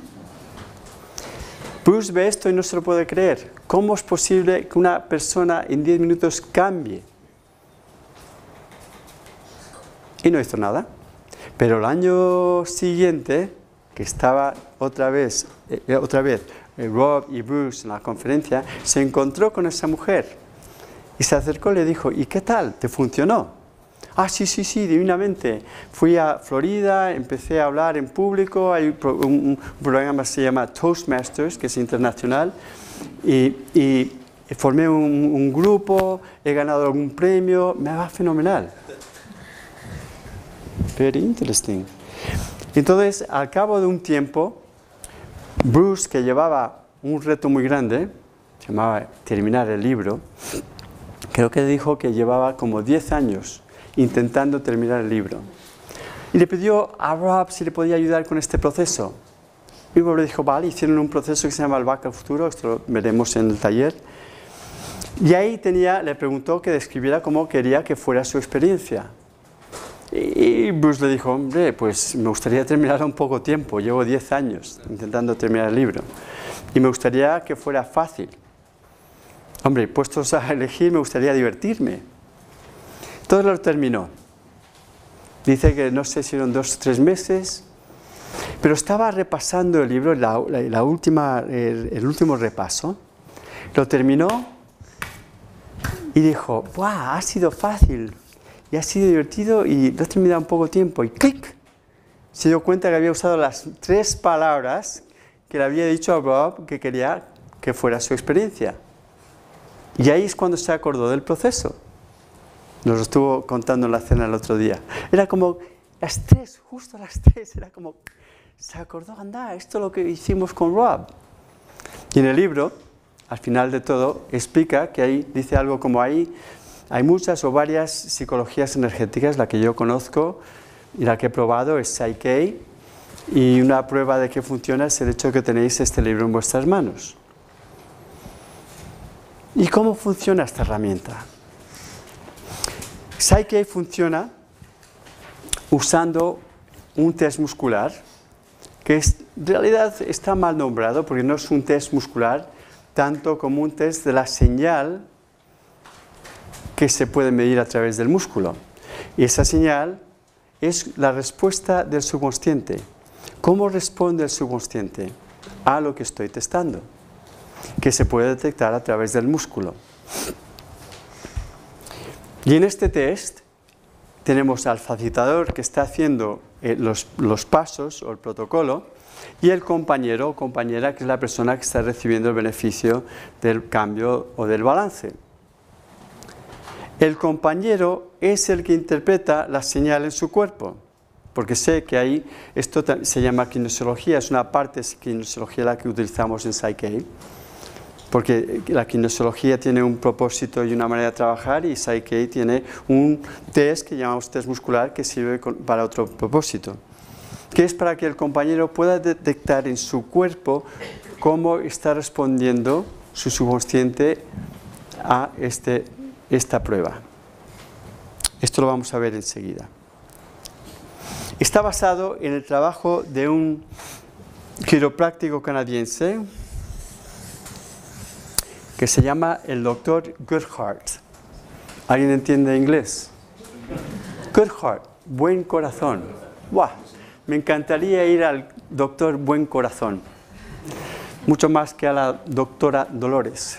Bruce ve esto y no se lo puede creer. ¿Cómo es posible que una persona en diez minutos cambie? Y no hizo nada. Pero el año siguiente, que estaba otra vez, eh, otra vez, Rob y Bruce en la conferencia, se encontró con esa mujer y se acercó y le dijo, ¿y qué tal? ¿Te funcionó? Ah, sí, sí, sí, divinamente. Fui a Florida, empecé a hablar en público, hay un, un, un programa que se llama Toastmasters, que es internacional, y, y formé un, un grupo, he ganado algún premio, me va fenomenal. Very interesting. Entonces, al cabo de un tiempo, Bruce, que llevaba un reto muy grande, se llamaba terminar el libro, creo que dijo que llevaba como diez años intentando terminar el libro. Y le pidió a Rob si le podía ayudar con este proceso. Y Rob le dijo, vale, hicieron un proceso que se llama el Back al Futuro, esto lo veremos en el taller. Y ahí tenía, le preguntó que describiera cómo quería que fuera su experiencia. Y Bruce le dijo, hombre, pues me gustaría terminar en poco tiempo, llevo diez años intentando terminar el libro. Y me gustaría que fuera fácil. Hombre, puestos a elegir, me gustaría divertirme. Todo lo terminó. Dice que no sé si eran dos o tres meses, pero estaba repasando el libro, la, la, la última, el, el último repaso, lo terminó y dijo, ¡buah! Ha sido fácil. Y ha sido divertido y lo he terminado en poco tiempo. Y ¡clic! Se dio cuenta que había usado las tres palabras que le había dicho a Rob que quería que fuera su experiencia. Y ahí es cuando se acordó del proceso. Nos lo estuvo contando en la cena el otro día. Era como las tres, justo las tres. Era como, se acordó, anda, esto es lo que hicimos con Rob. Y en el libro, al final de todo, explica que ahí dice algo como ahí. Hay muchas o varias psicologías energéticas, la que yo conozco y la que he probado es Psyche, y una prueba de que funciona es el hecho de que tenéis este libro en vuestras manos. ¿Y cómo funciona esta herramienta? Psyche funciona usando un test muscular, que es, en realidad está mal nombrado porque no es un test muscular, tanto como un test de la señal que se puede medir a través del músculo. Y esa señal es la respuesta del subconsciente. ¿Cómo responde el subconsciente a lo que estoy testando? Que se puede detectar a través del músculo. Y en este test tenemos al facilitador que está haciendo eh, los, los pasos o el protocolo, y el compañero o compañera que es la persona que está recibiendo el beneficio del cambio o del balance. El compañero es el que interpreta la señal en su cuerpo, porque sé que ahí, esto se llama kinesiología, es una parte de kinesiología la que utilizamos en Psyche, porque la kinesiología tiene un propósito y una manera de trabajar, y Psyche tiene un test que llamamos test muscular que sirve para otro propósito, que es para que el compañero pueda detectar en su cuerpo cómo está respondiendo su subconsciente a este, esta prueba. Esto lo vamos a ver enseguida. Está basado en el trabajo de un quiropráctico canadiense que se llama el doctor Goodheart. ¿Alguien entiende inglés? Goodheart, buen corazón. ¡Wow! Me encantaría ir al doctor Buen Corazón, mucho más que a la doctora Dolores.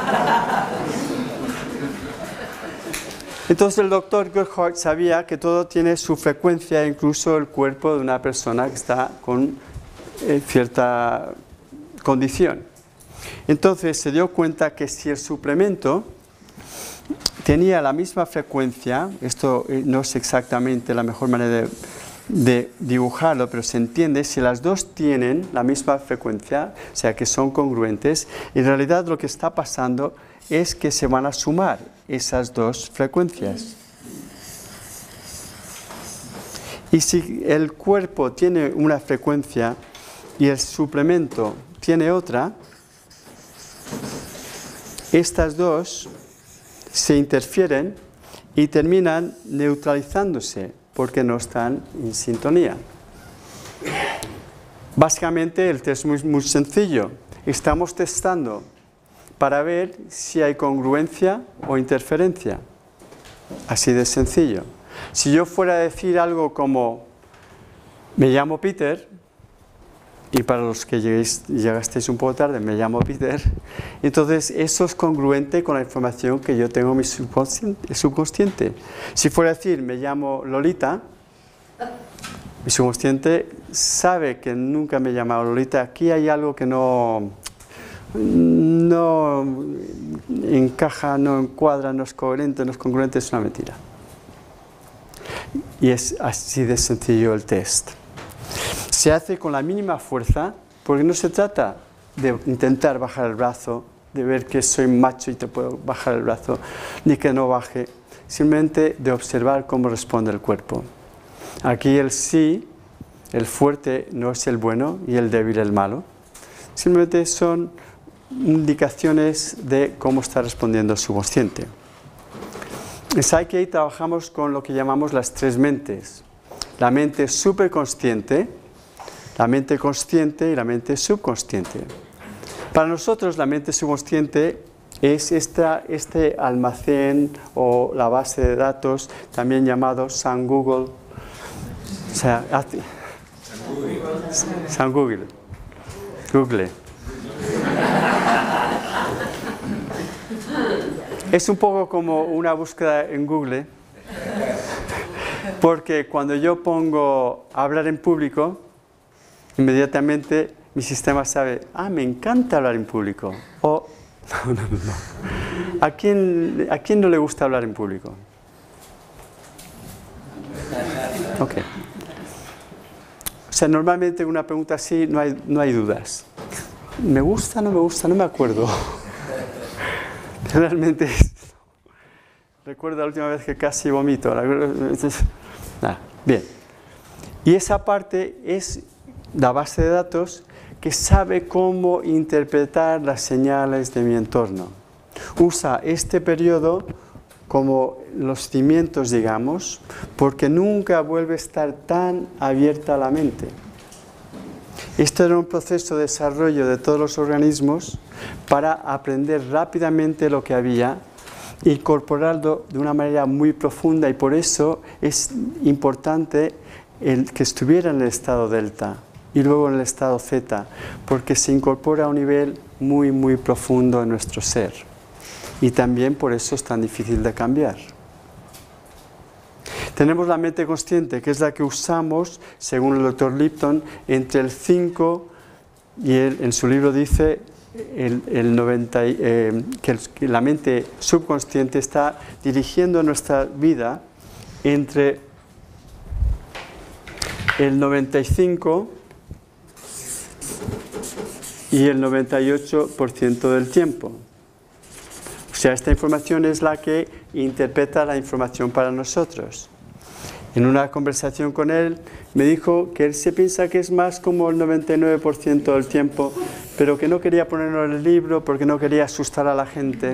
Entonces el doctor Goodheart sabía que todo tiene su frecuencia, incluso el cuerpo de una persona que está con eh, cierta condición. Entonces se dio cuenta que si el suplemento tenía la misma frecuencia, esto no es exactamente la mejor manera de, de dibujarlo, pero se entiende, si las dos tienen la misma frecuencia, o sea que son congruentes, en realidad lo que está pasando es que se van a sumar esas dos frecuencias. Y si el cuerpo tiene una frecuencia y el suplemento tiene otra, estas dos se interfieren y terminan neutralizándose porque no están en sintonía. Básicamente el test es muy, muy sencillo. Estamos testando para ver si hay congruencia o interferencia. Así de sencillo. Si yo fuera a decir algo como me llamo Peter, y para los que lleguéis, llegasteis un poco tarde, me llamo Peter, entonces eso es congruente con la información que yo tengo en mi subconsciente. subconsciente. Si fuera a decir me llamo Lolita, mi subconsciente sabe que nunca me he llamado Lolita. Aquí hay algo que no, no encaja, no encuadra, no es coherente, no es congruente, es una mentira. Y es así de sencillo el test. Se hace con la mínima fuerza, porque no se trata de intentar bajar el brazo, de ver que soy macho y te puedo bajar el brazo, ni que no baje, simplemente de observar cómo responde el cuerpo. Aquí el sí, el fuerte no es el bueno y el débil el malo, simplemente son indicaciones de cómo está respondiendo el subconsciente. En Psyche trabajamos con lo que llamamos las tres mentes, la mente superconsciente, la mente consciente y la mente subconsciente. Para nosotros la mente subconsciente es esta, este almacén o la base de datos, también llamado San Google. O sea, San Google. Google. Es un poco como una búsqueda en Google, porque cuando yo pongo hablar en público, inmediatamente mi sistema sabe, ah, me encanta hablar en público. O, no, no, no. ¿A quién, ¿A quién no le gusta hablar en público? Ok. O sea, normalmente una pregunta así no hay, no hay dudas. ¿Me gusta, no me gusta? No me acuerdo. Realmente, recuerdo la última vez que casi vomito. Nah, bien. Y esa parte es la base de datos que sabe cómo interpretar las señales de mi entorno. Usa este periodo como los cimientos, digamos, porque nunca vuelve a estar tan abierta la mente. Este era un proceso de desarrollo de todos los organismos para aprender rápidamente lo que había incorporarlo de una manera muy profunda, y por eso es importante el que estuviera en el estado delta y luego en el estado zeta, porque se incorpora a un nivel muy muy profundo en nuestro ser, y también por eso es tan difícil de cambiar. Tenemos la mente consciente, que es la que usamos, según el doctor Lipton, entre el cinco y el, en su libro dice el, el noventa, eh, que, el, que la mente subconsciente está dirigiendo nuestra vida entre el noventa y cinco y el noventa y ocho por ciento del tiempo. O sea, esta información es la que interpreta la información para nosotros. En una conversación con él me dijo que él se piensa que es más como el noventa y nueve por ciento del tiempo, pero que no quería ponerlo en el libro porque no quería asustar a la gente.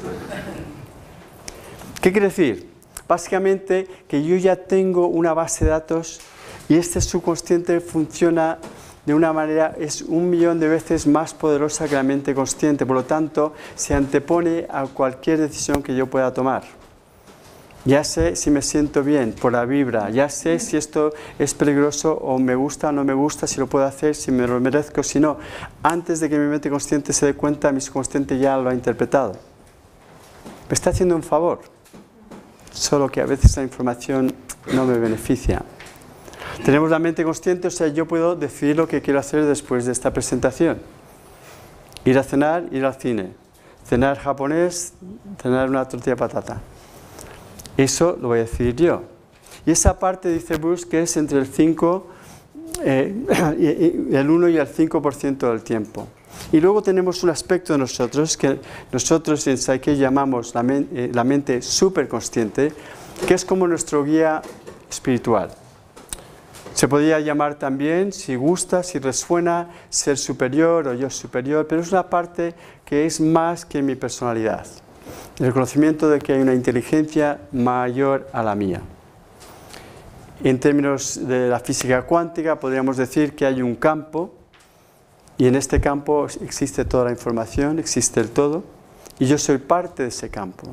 ¿Qué quiere decir? Básicamente que yo ya tengo una base de datos y este subconsciente funciona de una manera, es un millón de veces más poderosa que la mente consciente, por lo tanto se antepone a cualquier decisión que yo pueda tomar. Ya sé si me siento bien por la vibra, ya sé si esto es peligroso o me gusta o no me gusta, si lo puedo hacer, si me lo merezco, si no. Antes de que mi mente consciente se dé cuenta, mi subconsciente ya lo ha interpretado. Me está haciendo un favor, solo que a veces la información no me beneficia. Tenemos la mente consciente, o sea, yo puedo decidir lo que quiero hacer después de esta presentación. Ir a cenar, ir al cine. Cenar japonés, cenar una tortilla de patata. Eso lo voy a decidir yo. Y esa parte, dice Bruce, que es entre el cinco, eh, el uno y el cinco por ciento del tiempo. Y luego tenemos un aspecto de nosotros, que nosotros en Psyche llamamos la, men eh, la mente superconsciente, que es como nuestro guía espiritual. Se podría llamar también, si gusta, si resuena, ser superior o yo superior, pero es una parte que es más que mi personalidad. El conocimiento de que hay una inteligencia mayor a la mía. En términos de la física cuántica, podríamos decir que hay un campo, y en este campo existe toda la información, existe el todo, y yo soy parte de ese campo.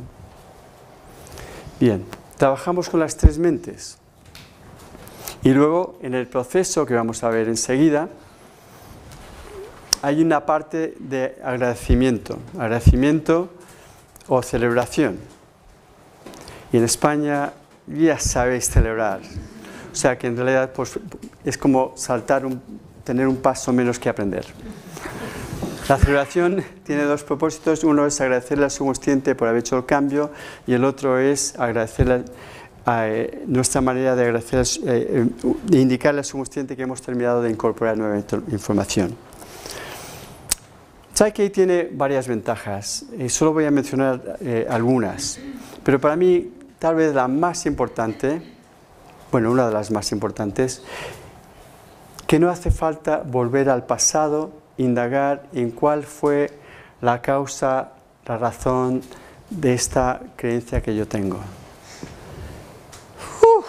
Bien, trabajamos con las tres mentes. Y luego, en el proceso que vamos a ver enseguida, hay una parte de agradecimiento. Agradecimiento o celebración. Y en España ya sabéis celebrar. O sea que en realidad pues, es como saltar, un, tener un paso menos que aprender. La celebración tiene dos propósitos. Uno es agradecerle al subconsciente por haber hecho el cambio, y el otro es agradecerle a, a eh, nuestra manera de agradecer, eh, de indicarle al subconsciente que hemos terminado de incorporar nueva información. Psyche tiene varias ventajas, y solo voy a mencionar eh, algunas, pero para mí tal vez la más importante, bueno, una de las más importantes, que no hace falta volver al pasado, indagar en cuál fue la causa, la razón de esta creencia que yo tengo. Uh.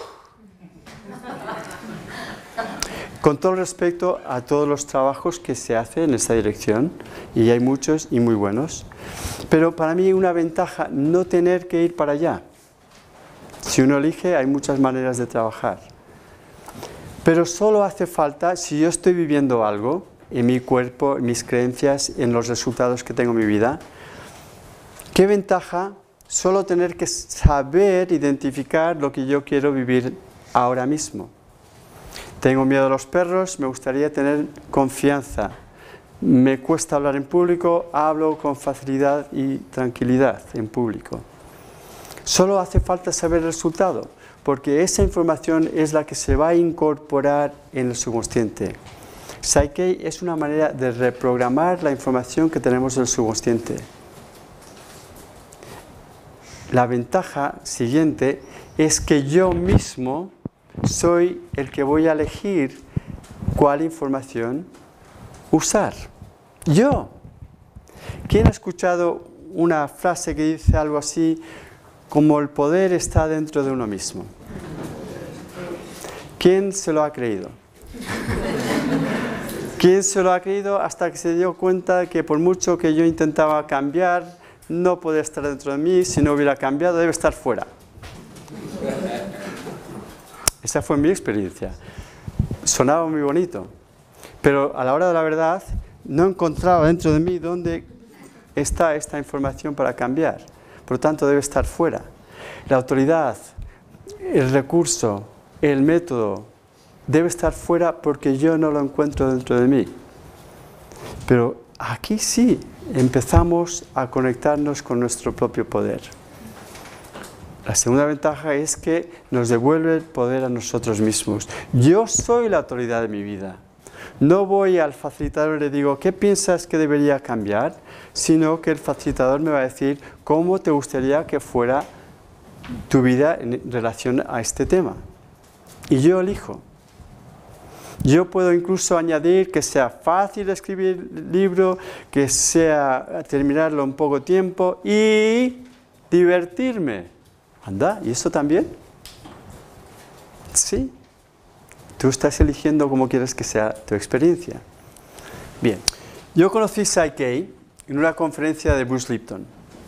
Con todo respecto a todos los trabajos que se hacen en esta dirección, y hay muchos y muy buenos, pero para mí una ventaja no tener que ir para allá. Si uno elige, hay muchas maneras de trabajar. Pero solo hace falta, si yo estoy viviendo algo en mi cuerpo, en mis creencias, en los resultados que tengo en mi vida, ¿qué ventaja? Solo tener que saber identificar lo que yo quiero vivir ahora mismo. Tengo miedo a los perros, me gustaría tener confianza. Me cuesta hablar en público, hablo con facilidad y tranquilidad en público. Solo hace falta saber el resultado, porque esa información es la que se va a incorporar en el subconsciente. Psyche es una manera de reprogramar la información que tenemos del subconsciente. La ventaja siguiente es que yo mismo soy el que voy a elegir cuál información usar. Yo. ¿Quién ha escuchado una frase que dice algo así como el poder está dentro de uno mismo? ¿Quién se lo ha creído? ¿Quién se lo ha creído hasta que se dio cuenta que por mucho que yo intentaba cambiar, no puede estar dentro de mí, si no hubiera cambiado, debe estar fuera. Esa fue mi experiencia. Sonaba muy bonito, pero a la hora de la verdad no encontraba dentro de mí dónde está esta información para cambiar. Por lo tanto, debe estar fuera. La autoridad, el recurso, el método, debe estar fuera porque yo no lo encuentro dentro de mí. Pero aquí sí empezamos a conectarnos con nuestro propio poder. La segunda ventaja es que nos devuelve el poder a nosotros mismos. Yo soy la autoridad de mi vida. No voy al facilitador y le digo, ¿qué piensas que debería cambiar? Sino que el facilitador me va a decir cómo te gustaría que fuera tu vida en relación a este tema. Y yo elijo. Yo puedo incluso añadir que sea fácil escribir el libro, que sea terminarlo en poco tiempo y divertirme. Anda, ¿y eso también? Sí. Tú estás eligiendo cómo quieres que sea tu experiencia. Bien, yo conocí Psyche en una conferencia de Bruce Lipton.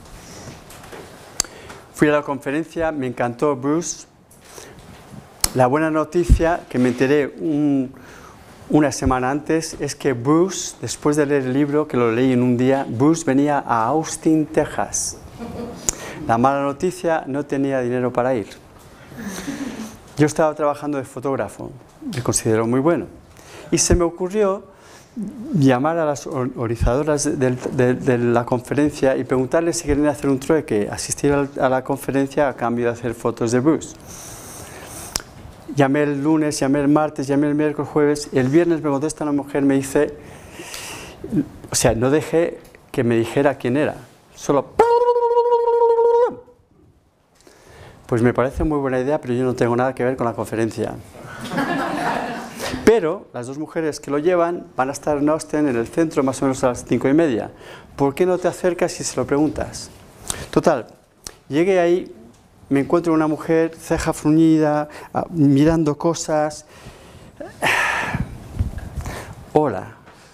Fui a la conferencia, me encantó Bruce. La buena noticia, que me enteré un, una semana antes, es que Bruce, después de leer el libro, que lo leí en un día, Bruce venía a Austin, Texas. La mala noticia, no tenía dinero para ir. Yo estaba trabajando de fotógrafo, me considero muy bueno, y se me ocurrió llamar a las organizadoras de, de, de la conferencia y preguntarles si querían hacer un trueque, asistir a la conferencia a cambio de hacer fotos de Bruce. Llamé el lunes, llamé el martes, llamé el miércoles, jueves, y el viernes me contesta una mujer, me dice, o sea, no dejé que me dijera quién era, solo... Pues me parece muy buena idea, pero yo no tengo nada que ver con la conferencia. Pero las dos mujeres que lo llevan van a estar en Austin, en el centro, más o menos a las cinco y media. ¿Por qué no te acercas y se lo preguntas? Total, llegué ahí, me encuentro una mujer, ceja fruñida, mirando cosas. Hola.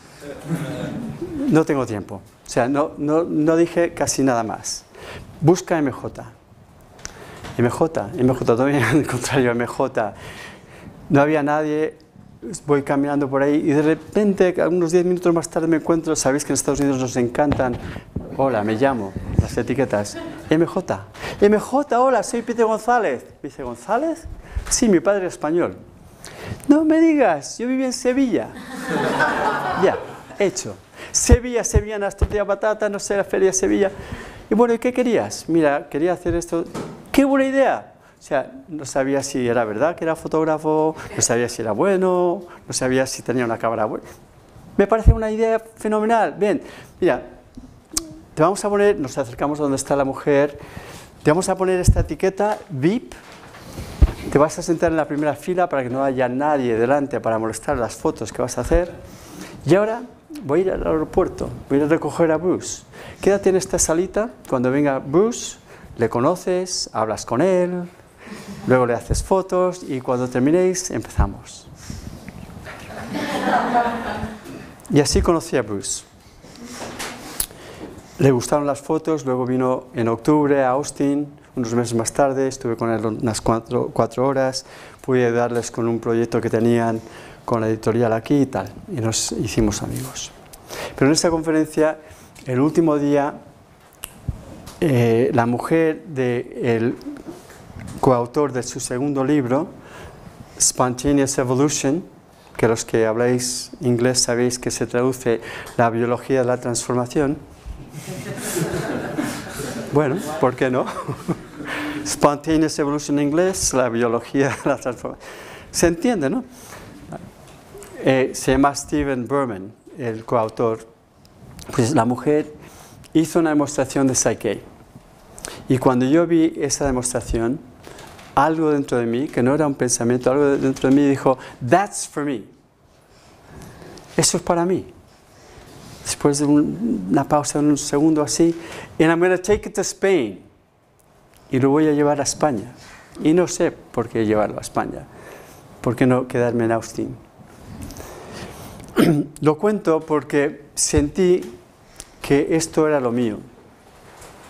No tengo tiempo. O sea, no, no, no dije casi nada más. Busca M J. M J, M J, todavía al contrario, M J. No había nadie, voy caminando por ahí y de repente, unos diez minutos más tarde me encuentro, sabéis que en Estados Unidos nos encantan, hola, me llamo, las etiquetas, M J. M J, hola, soy Peter González. ¿Me dice González? Sí, mi padre es español. No me digas, yo viví en Sevilla. Ya, hecho. Sevilla, sevillanas, tortilla patata, no sé, la feria de Sevilla. Y bueno, ¿y qué querías? Mira, quería hacer esto. ¡Qué buena idea! O sea, no sabía si era verdad que era fotógrafo, no sabía si era bueno, no sabía si tenía una cámara buena. Me parece una idea fenomenal. Bien, mira, te vamos a poner, nos acercamos a donde está la mujer, te vamos a poner esta etiqueta V I P, te vas a sentar en la primera fila para que no haya nadie delante para molestar las fotos que vas a hacer. Y ahora voy a ir al aeropuerto, voy a ir a recoger a Bruce. Quédate en esta salita, cuando venga Bruce, le conoces, hablas con él, luego le haces fotos y cuando terminéis empezamos. Y así conocí a Bruce. Le gustaron las fotos, luego vino en octubre a Austin, unos meses más tarde, estuve con él unas cuatro, cuatro horas, pude ayudarles con un proyecto que tenían con la editorial aquí y tal, y nos hicimos amigos. Pero en esta conferencia, el último día, eh, la mujer del coautor de su segundo libro, Spontaneous Evolution, que los que habláis inglés sabéis que se traduce la biología de la transformación. Bueno, ¿por qué no? Spontaneous Evolution en inglés, la biología de la transformación. Se entiende, ¿no? Eh, se llama Stephen Berman, el coautor. Pues la mujer hizo una demostración de Psyche. Y cuando yo vi esa demostración, algo dentro de mí, que no era un pensamiento, algo dentro de mí dijo, that's for me. Eso es para mí. Después de un, una pausa de un segundo así, and I'm going to take it to Spain. Y lo voy a llevar a España. Y no sé por qué llevarlo a España. ¿Por qué no quedarme en Austin? Lo cuento porque sentí que esto era lo mío.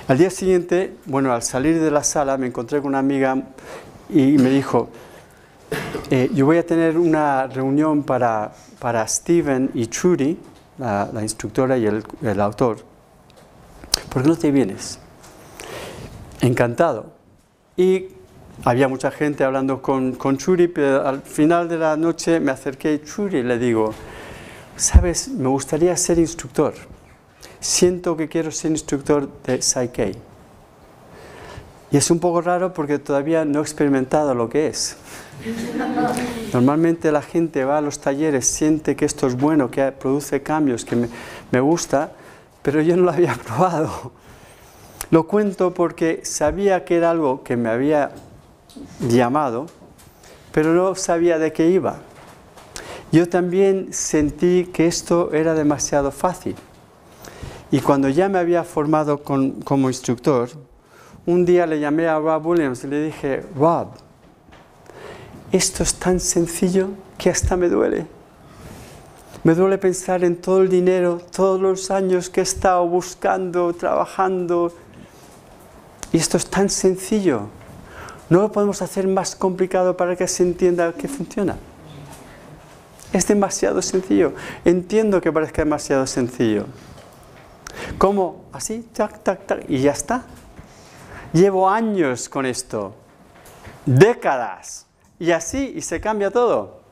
Al día siguiente, bueno, al salir de la sala me encontré con una amiga y me dijo, eh, yo voy a tener una reunión para, para Steven y Trudy, la, la instructora y el, el autor. ¿Por qué no te vienes? Encantado. Y había mucha gente hablando con, con Trudy, pero al final de la noche me acerqué a Trudy y le digo, ¿sabes? Me gustaría ser instructor. Siento que quiero ser instructor de Psyche. Y es un poco raro porque todavía no he experimentado lo que es. Normalmente la gente va a los talleres, siente que esto es bueno, que produce cambios, que me, me gusta, pero yo no lo había probado. Lo cuento porque sabía que era algo que me había llamado, pero no sabía de qué iba. Yo también sentí que esto era demasiado fácil. Y cuando ya me había formado con, como instructor, un día le llamé a Rob Williams y le dije, Rob, esto es tan sencillo que hasta me duele. Me duele pensar en todo el dinero, todos los años que he estado buscando, trabajando. Y esto es tan sencillo. No lo podemos hacer más complicado para que se entienda que funciona. Es demasiado sencillo. Entiendo que parezca demasiado sencillo. ¿Cómo? Así, tac, tac, tac, y ya está. Llevo años con esto. Décadas. Y así, y se cambia todo.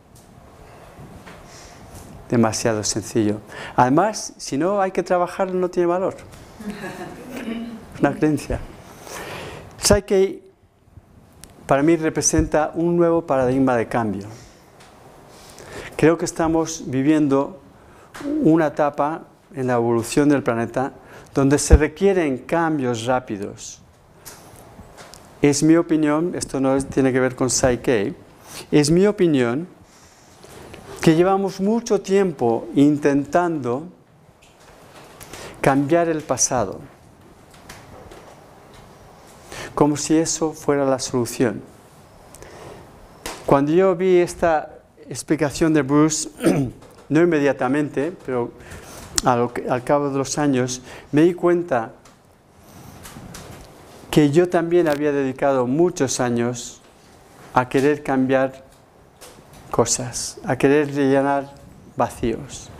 Demasiado sencillo. Además, si no hay que trabajar, no tiene valor. Es una creencia. Psyche, para mí, representa un nuevo paradigma de cambio. Creo que estamos viviendo una etapa en la evolución del planeta donde se requieren cambios rápidos. Es mi opinión, esto no tiene que ver con Psyche, es mi opinión que llevamos mucho tiempo intentando cambiar el pasado, como si eso fuera la solución. Cuando yo vi esta explicación de Bruce, no inmediatamente, pero al, al cabo de los años, me di cuenta que yo también había dedicado muchos años a querer cambiar cosas, a querer rellenar vacíos.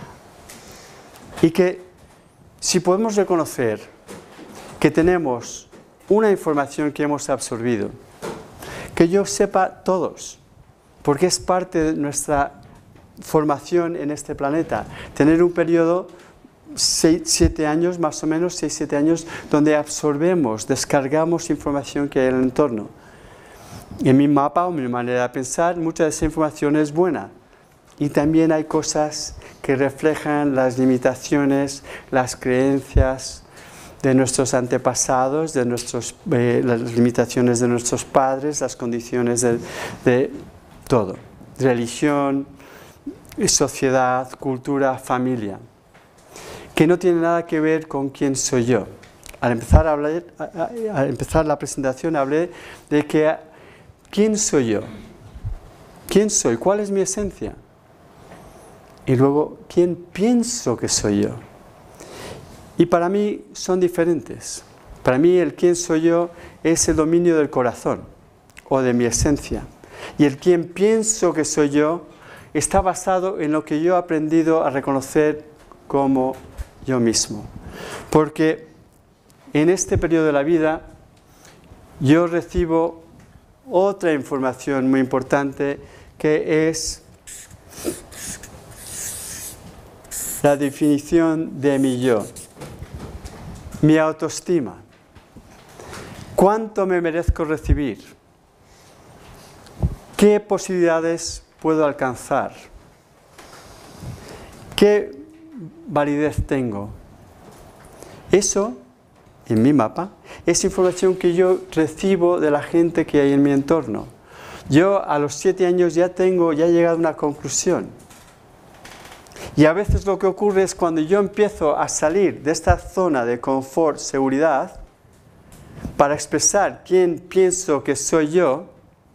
Y que si podemos reconocer que tenemos una información que hemos absorbido, que yo sepa todos, porque es parte de nuestra formación en este planeta, tener un periodo seis, siete años, más o menos, seis, siete años, donde absorbemos, descargamos información que hay en el entorno. En mi mapa o mi manera de pensar, mucha de esa información es buena. Y también hay cosas que reflejan las limitaciones, las creencias de nuestros antepasados, de nuestros, eh, las limitaciones de nuestros padres, las condiciones de, de todo. Religión, sociedad, cultura, familia. Que no tiene nada que ver con quién soy yo. Al empezar, a hablar, a, a empezar la presentación hablé de que ¿quién soy yo? ¿Quién soy? ¿Cuál es mi esencia? Y luego, ¿quién pienso que soy yo? Y para mí son diferentes. Para mí el quién soy yo es el dominio del corazón o de mi esencia. Y el quién pienso que soy yo está basado en lo que yo he aprendido a reconocer como yo mismo. Porque en este periodo de la vida yo recibo otra información muy importante que es la definición de mi yo, mi autoestima. ¿Cuánto me merezco recibir? ¿Qué posibilidades puedo alcanzar? ¿Qué validez tengo? Eso, en mi mapa, es información que yo recibo de la gente que hay en mi entorno. Yo a los siete años ya tengo, ya he llegado a una conclusión. Y a veces lo que ocurre es cuando yo empiezo a salir de esta zona de confort, seguridad, para expresar quién pienso que soy yo,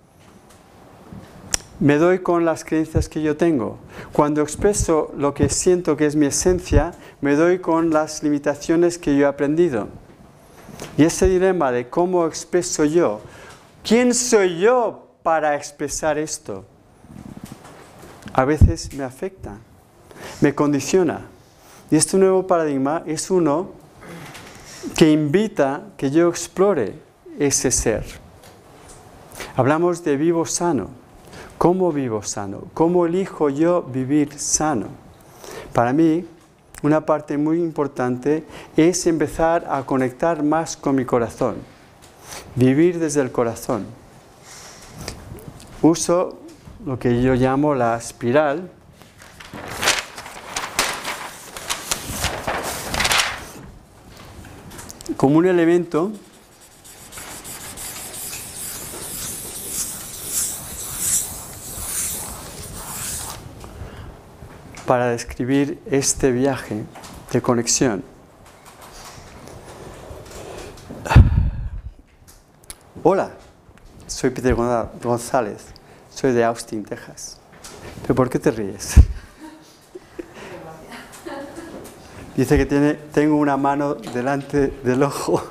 me doy con las creencias que yo tengo. Cuando expreso lo que siento que es mi esencia, me doy con las limitaciones que yo he aprendido. Y ese dilema de cómo expreso yo, ¿quién soy yo para expresar esto? A veces me afecta, me condiciona. Y este nuevo paradigma es uno que invita que yo explore ese ser. Hablamos de vivo sano. ¿Cómo vivo sano? ¿Cómo elijo yo vivir sano? Para mí, una parte muy importante es empezar a conectar más con mi corazón. Vivir desde el corazón. Uso lo que yo llamo la espiral. Como un elemento para describir este viaje de conexión. Hola, soy Peter González, soy de Austin, Texas. ¿Pero por qué te ríes? Dice que tiene, tengo una mano delante del ojo.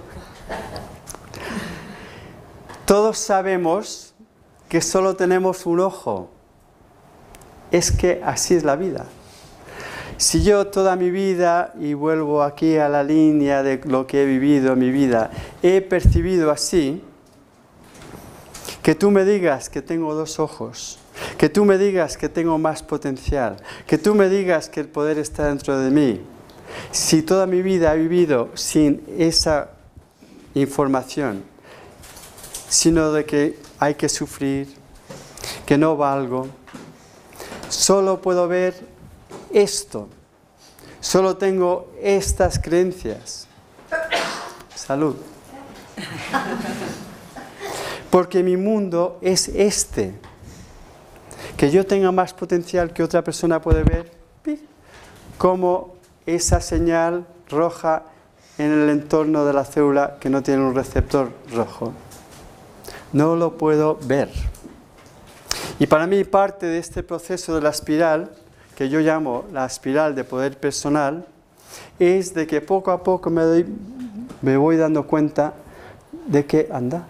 Todos sabemos que solo tenemos un ojo. Es que así es la vida. Si yo toda mi vida, y vuelvo aquí a la línea de lo que he vivido en mi vida, he percibido así, que tú me digas que tengo dos ojos, que tú me digas que tengo más potencial, que tú me digas que el poder está dentro de mí, si toda mi vida he vivido sin esa información, sino de que hay que sufrir, que no valgo, solo puedo ver esto, solo tengo estas creencias. Salud. Porque mi mundo es este. Que yo tenga más potencial que otra persona puede ver, como esa señal roja en el entorno de la célula que no tiene un receptor rojo. No lo puedo ver. Y para mí parte de este proceso de la espiral, que yo llamo la espiral de poder personal, es de que poco a poco me, doy, me voy dando cuenta de que, anda,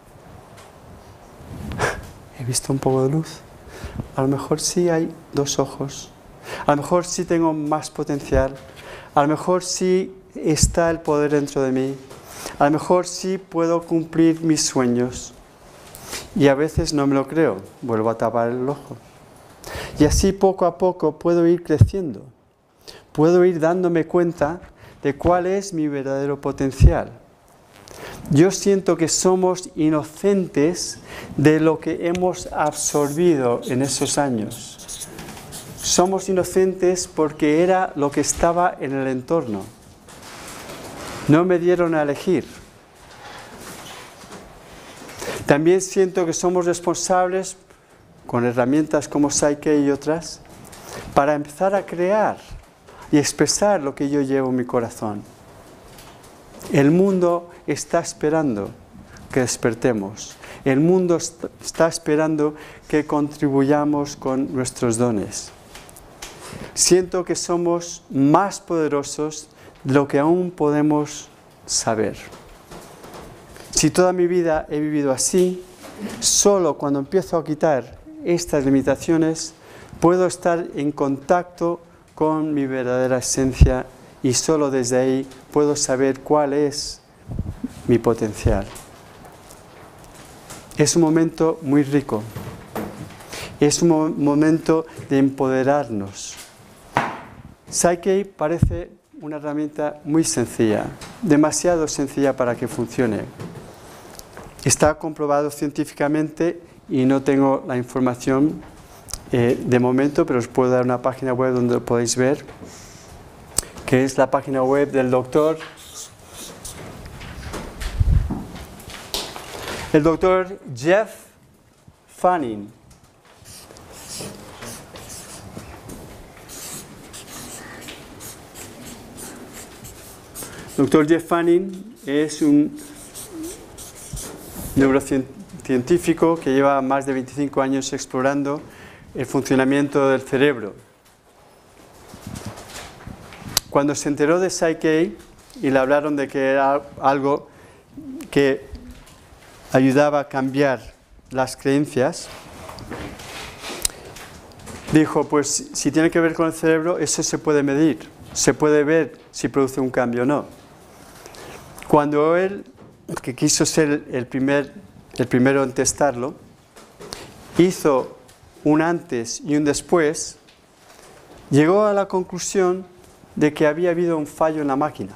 he visto un poco de luz. A lo mejor sí hay dos ojos. A lo mejor sí tengo más potencial. A lo mejor sí está el poder dentro de mí. A lo mejor sí puedo cumplir mis sueños. Y a veces no me lo creo. Vuelvo a tapar el ojo. Y así poco a poco puedo ir creciendo. Puedo ir dándome cuenta de cuál es mi verdadero potencial. Yo siento que somos inocentes de lo que hemos absorbido en esos años. Somos inocentes porque era lo que estaba en el entorno. No me dieron a elegir. También siento que somos responsables, con herramientas como Psyche y otras, para empezar a crear y expresar lo que yo llevo en mi corazón. El mundo está esperando que despertemos. El mundo está esperando que contribuyamos con nuestros dones. Siento que somos más poderosos de lo que aún podemos saber. Si toda mi vida he vivido así, solo cuando empiezo a quitar estas limitaciones, puedo estar en contacto con mi verdadera esencia y solo desde ahí puedo saber cuál es mi potencial. Es un momento muy rico. Es un mo- momento de empoderarnos. Psyche parece una herramienta muy sencilla, demasiado sencilla para que funcione. Está comprobado científicamente y no tengo la información eh, de momento, pero os puedo dar una página web donde lo podéis ver, que es la página web del doctor el doctor Jeff Fanning. Doctor Jeff Fanning es un neurocientífico que lleva más de veinticinco años explorando el funcionamiento del cerebro. Cuando se enteró de Psyche y le hablaron de que era algo que ayudaba a cambiar las creencias, dijo, pues si tiene que ver con el cerebro, eso se puede medir, se puede ver si produce un cambio o no. Cuando él, que quiso ser el, primer, el primero en testarlo, hizo un antes y un después, llegó a la conclusión de que había habido un fallo en la máquina.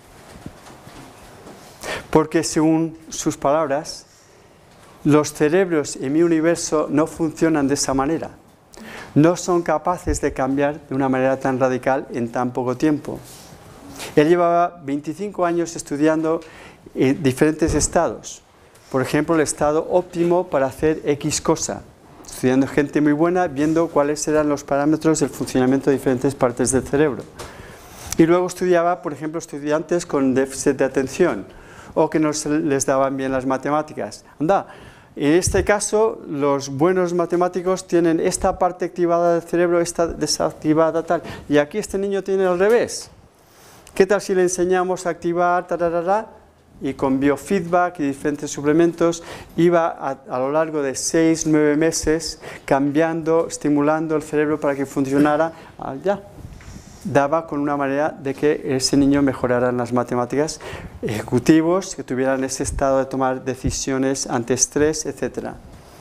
Porque según sus palabras, los cerebros en mi universo no funcionan de esa manera. No son capaces de cambiar de una manera tan radical en tan poco tiempo. Él llevaba veinticinco años estudiando en diferentes estados. Por ejemplo, el estado óptimo para hacer X cosa. Estudiando gente muy buena, viendo cuáles eran los parámetros del funcionamiento de diferentes partes del cerebro. Y luego estudiaba, por ejemplo, estudiantes con déficit de atención o que no les daban bien las matemáticas. Anda, en este caso, los buenos matemáticos tienen esta parte activada del cerebro, esta desactivada, tal. Y aquí este niño tiene al revés. ¿Qué tal si le enseñamos a activar, tararara? Y con biofeedback y diferentes suplementos iba a, a lo largo de seis, nueve meses cambiando, estimulando el cerebro para que funcionara allá. Daba con una manera de que ese niño mejorara en las matemáticas, ejecutivos que tuvieran ese estado de tomar decisiones ante estrés, etcétera.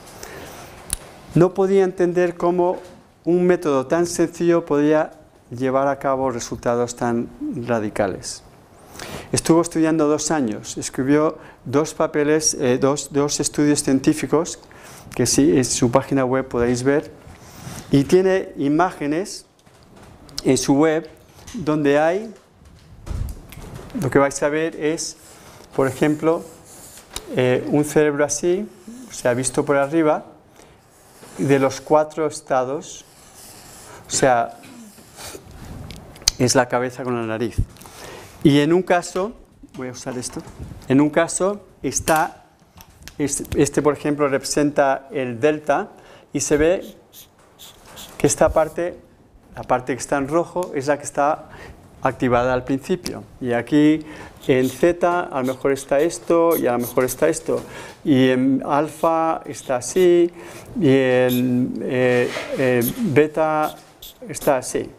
No podía entender cómo un método tan sencillo podía llevar a cabo resultados tan radicales. Estuvo estudiando dos años, escribió dos papeles, eh, dos, dos estudios científicos, que sí, en su página web podéis ver, y tiene imágenes en su web donde hay, lo que vais a ver es, por ejemplo, eh, un cerebro así, se ha visto por arriba, de los cuatro estados, o sea, es la cabeza con la nariz. Y en un caso, voy a usar esto, en un caso está, este, este por ejemplo representa el delta y se ve que esta parte, la parte que está en rojo es la que está activada al principio. Y aquí en Z a lo mejor está esto y a lo mejor está esto. Y en alfa está así y en eh, eh, beta está así.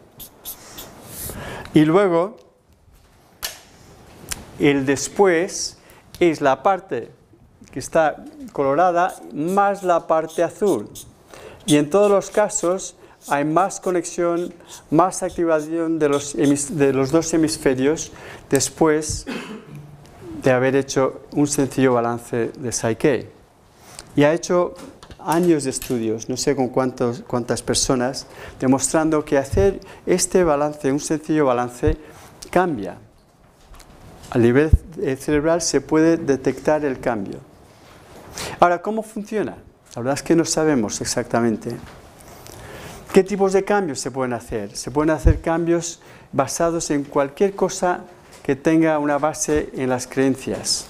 Y luego el después es la parte que está colorada más la parte azul. Y en todos los casos hay más conexión, más activación de los, de los dos hemisferios después de haber hecho un sencillo balance de Psyche. Y ha hecho años de estudios, no sé con cuántos, cuántas personas, demostrando que hacer este balance, un sencillo balance, cambia. A nivel cerebral se puede detectar el cambio. Ahora, ¿cómo funciona? La verdad es que no sabemos exactamente. ¿Qué tipos de cambios se pueden hacer? Se pueden hacer cambios basados en cualquier cosa que tenga una base en las creencias.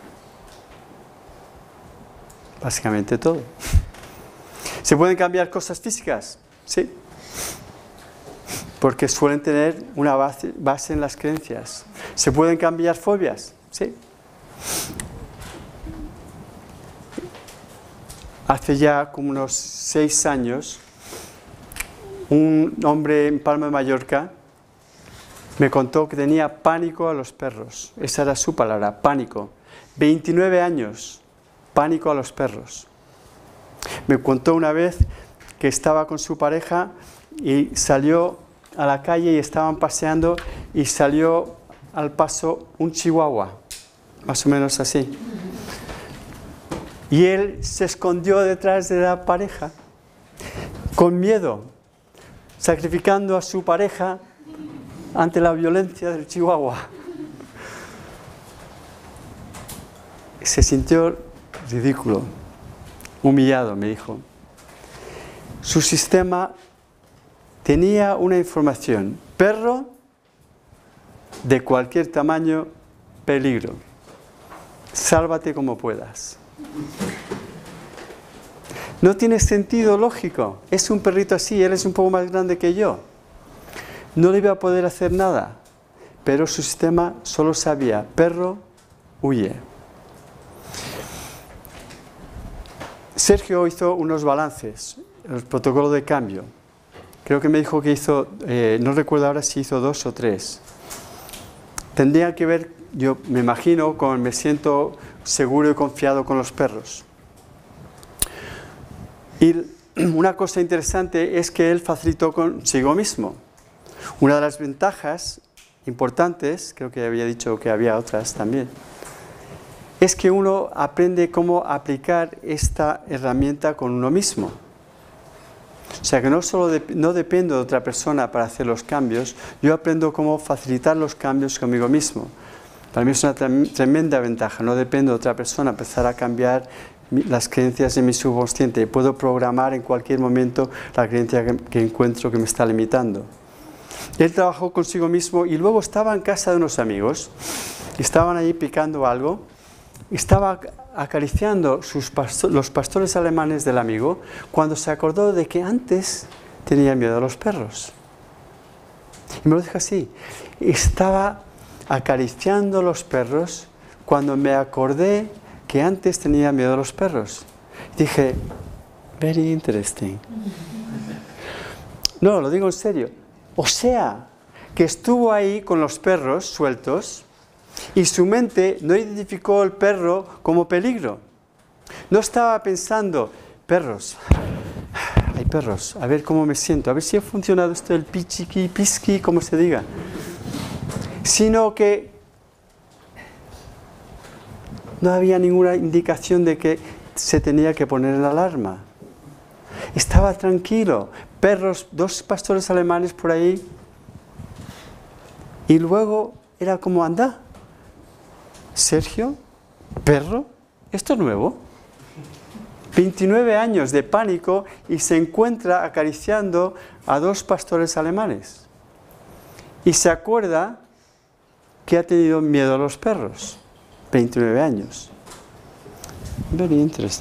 Básicamente todo. ¿Se pueden cambiar cosas físicas? Sí. Porque suelen tener una base, base en las creencias. ¿Se pueden cambiar fobias? Sí. Hace ya como unos seis años, un hombre en Palma de Mallorca me contó que tenía pánico a los perros. Esa era su palabra, pánico. veintinueve años, pánico a los perros. Me contó una vez que estaba con su pareja y salió a la calle y estaban paseando y salió al paso un chihuahua, más o menos así. Y él se escondió detrás de la pareja, con miedo, sacrificando a su pareja ante la violencia del chihuahua. Se sintió ridículo, humillado, me dijo. Su sistema tenía una información: perro de cualquier tamaño, peligro. Sálvate como puedas. No tiene sentido lógico. Es un perrito así, él es un poco más grande que yo. No le iba a poder hacer nada. Pero su sistema solo sabía: perro, huye. Sergio hizo unos balances, el protocolo de cambio. Creo que me dijo que hizo, eh, no recuerdo ahora si hizo dos o tres. Tendría que ver, yo me imagino, con me siento seguro y confiado con los perros. Y una cosa interesante es que él facilitó consigo mismo. Una de las ventajas importantes, creo que había dicho que había otras también, es que uno aprende cómo aplicar esta herramienta con uno mismo. O sea que no solo de, no dependo de otra persona para hacer los cambios, yo aprendo cómo facilitar los cambios conmigo mismo. Para mí es una tremenda ventaja, no dependo de otra persona, empezar a cambiar las creencias de mi subconsciente. Puedo programar en cualquier momento la creencia que, que encuentro que me está limitando. Él trabajó consigo mismo y luego estaba en casa de unos amigos, estaban ahí picando algo, estaba acariciando sus pasto- los pastores alemanes del amigo cuando se acordó de que antes tenía miedo a los perros. Y me lo dijo así, estaba acariciando los perros cuando me acordé que antes tenía miedo a los perros. Dije, very interesting. No, lo digo en serio. O sea, que estuvo ahí con los perros sueltos y su mente no identificó el perro como peligro. No estaba pensando, perros, hay perros, a ver cómo me siento, a ver si ha funcionado esto del pichiqui, pisqui, como se diga. Sino que no había ninguna indicación de que se tenía que poner en alarma. Estaba tranquilo, perros, dos pastores alemanes por ahí, y luego era como, anda, Sergio, perro, esto es nuevo. veintinueve años de pánico y se encuentra acariciando a dos pastores alemanes. Y se acuerda que ha tenido miedo a los perros. veintinueve años. Very interesting.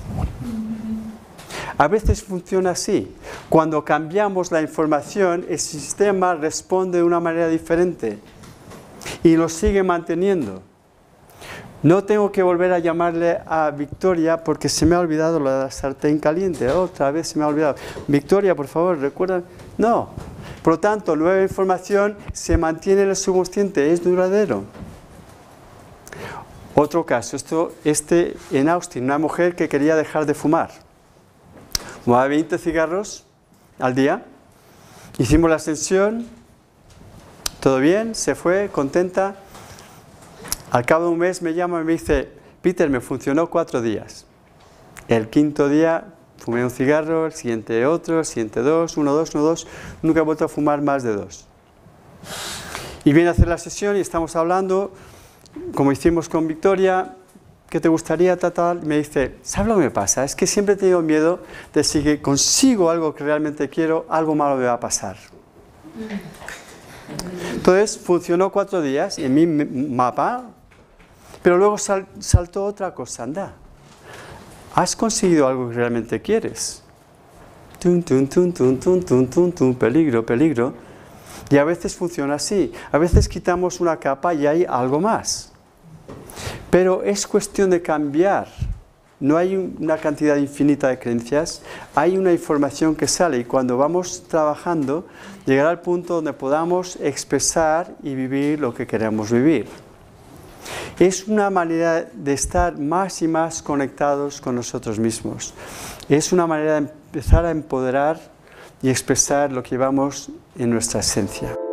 A veces funciona así. Cuando cambiamos la información, el sistema responde de una manera diferente y lo sigue manteniendo. No tengo que volver a llamarle a Victoria porque se me ha olvidado lo de la sartén caliente. Otra vez se me ha olvidado. Victoria, por favor, recuerda. No. Por lo tanto, nueva información se mantiene en el subconsciente, es duradero. Otro caso, esto, este en Austin, una mujer que quería dejar de fumar. Fumaba veinte cigarros al día. Hicimos la sesión, todo bien, se fue, contenta. Al cabo de un mes me llama y me dice, Peter, me funcionó cuatro días. El quinto día fumé un cigarro, el siguiente otro, el siguiente dos, uno, dos, uno, dos. Nunca he vuelto a fumar más de dos. Y viene a hacer la sesión y estamos hablando, como hicimos con Victoria, ¿qué te gustaría, tal, tal? Me dice, ¿sabes lo que me pasa? Es que siempre he tenido miedo de si que consigo algo que realmente quiero, algo malo me va a pasar. Entonces, funcionó cuatro días en mi mapa, pero luego sal, saltó otra cosa, anda. ¿Has conseguido algo que realmente quieres? Tum, tum, tum, tum, tum, tum, tum, tum, peligro, peligro. Y a veces funciona así. A veces quitamos una capa y hay algo más. Pero es cuestión de cambiar. No hay una cantidad infinita de creencias, hay una información que sale y cuando vamos trabajando llegará al punto donde podamos expresar y vivir lo que queremos vivir. Es una manera de estar más y más conectados con nosotros mismos. Es una manera de empezar a empoderar y expresar lo que llevamos en nuestra esencia.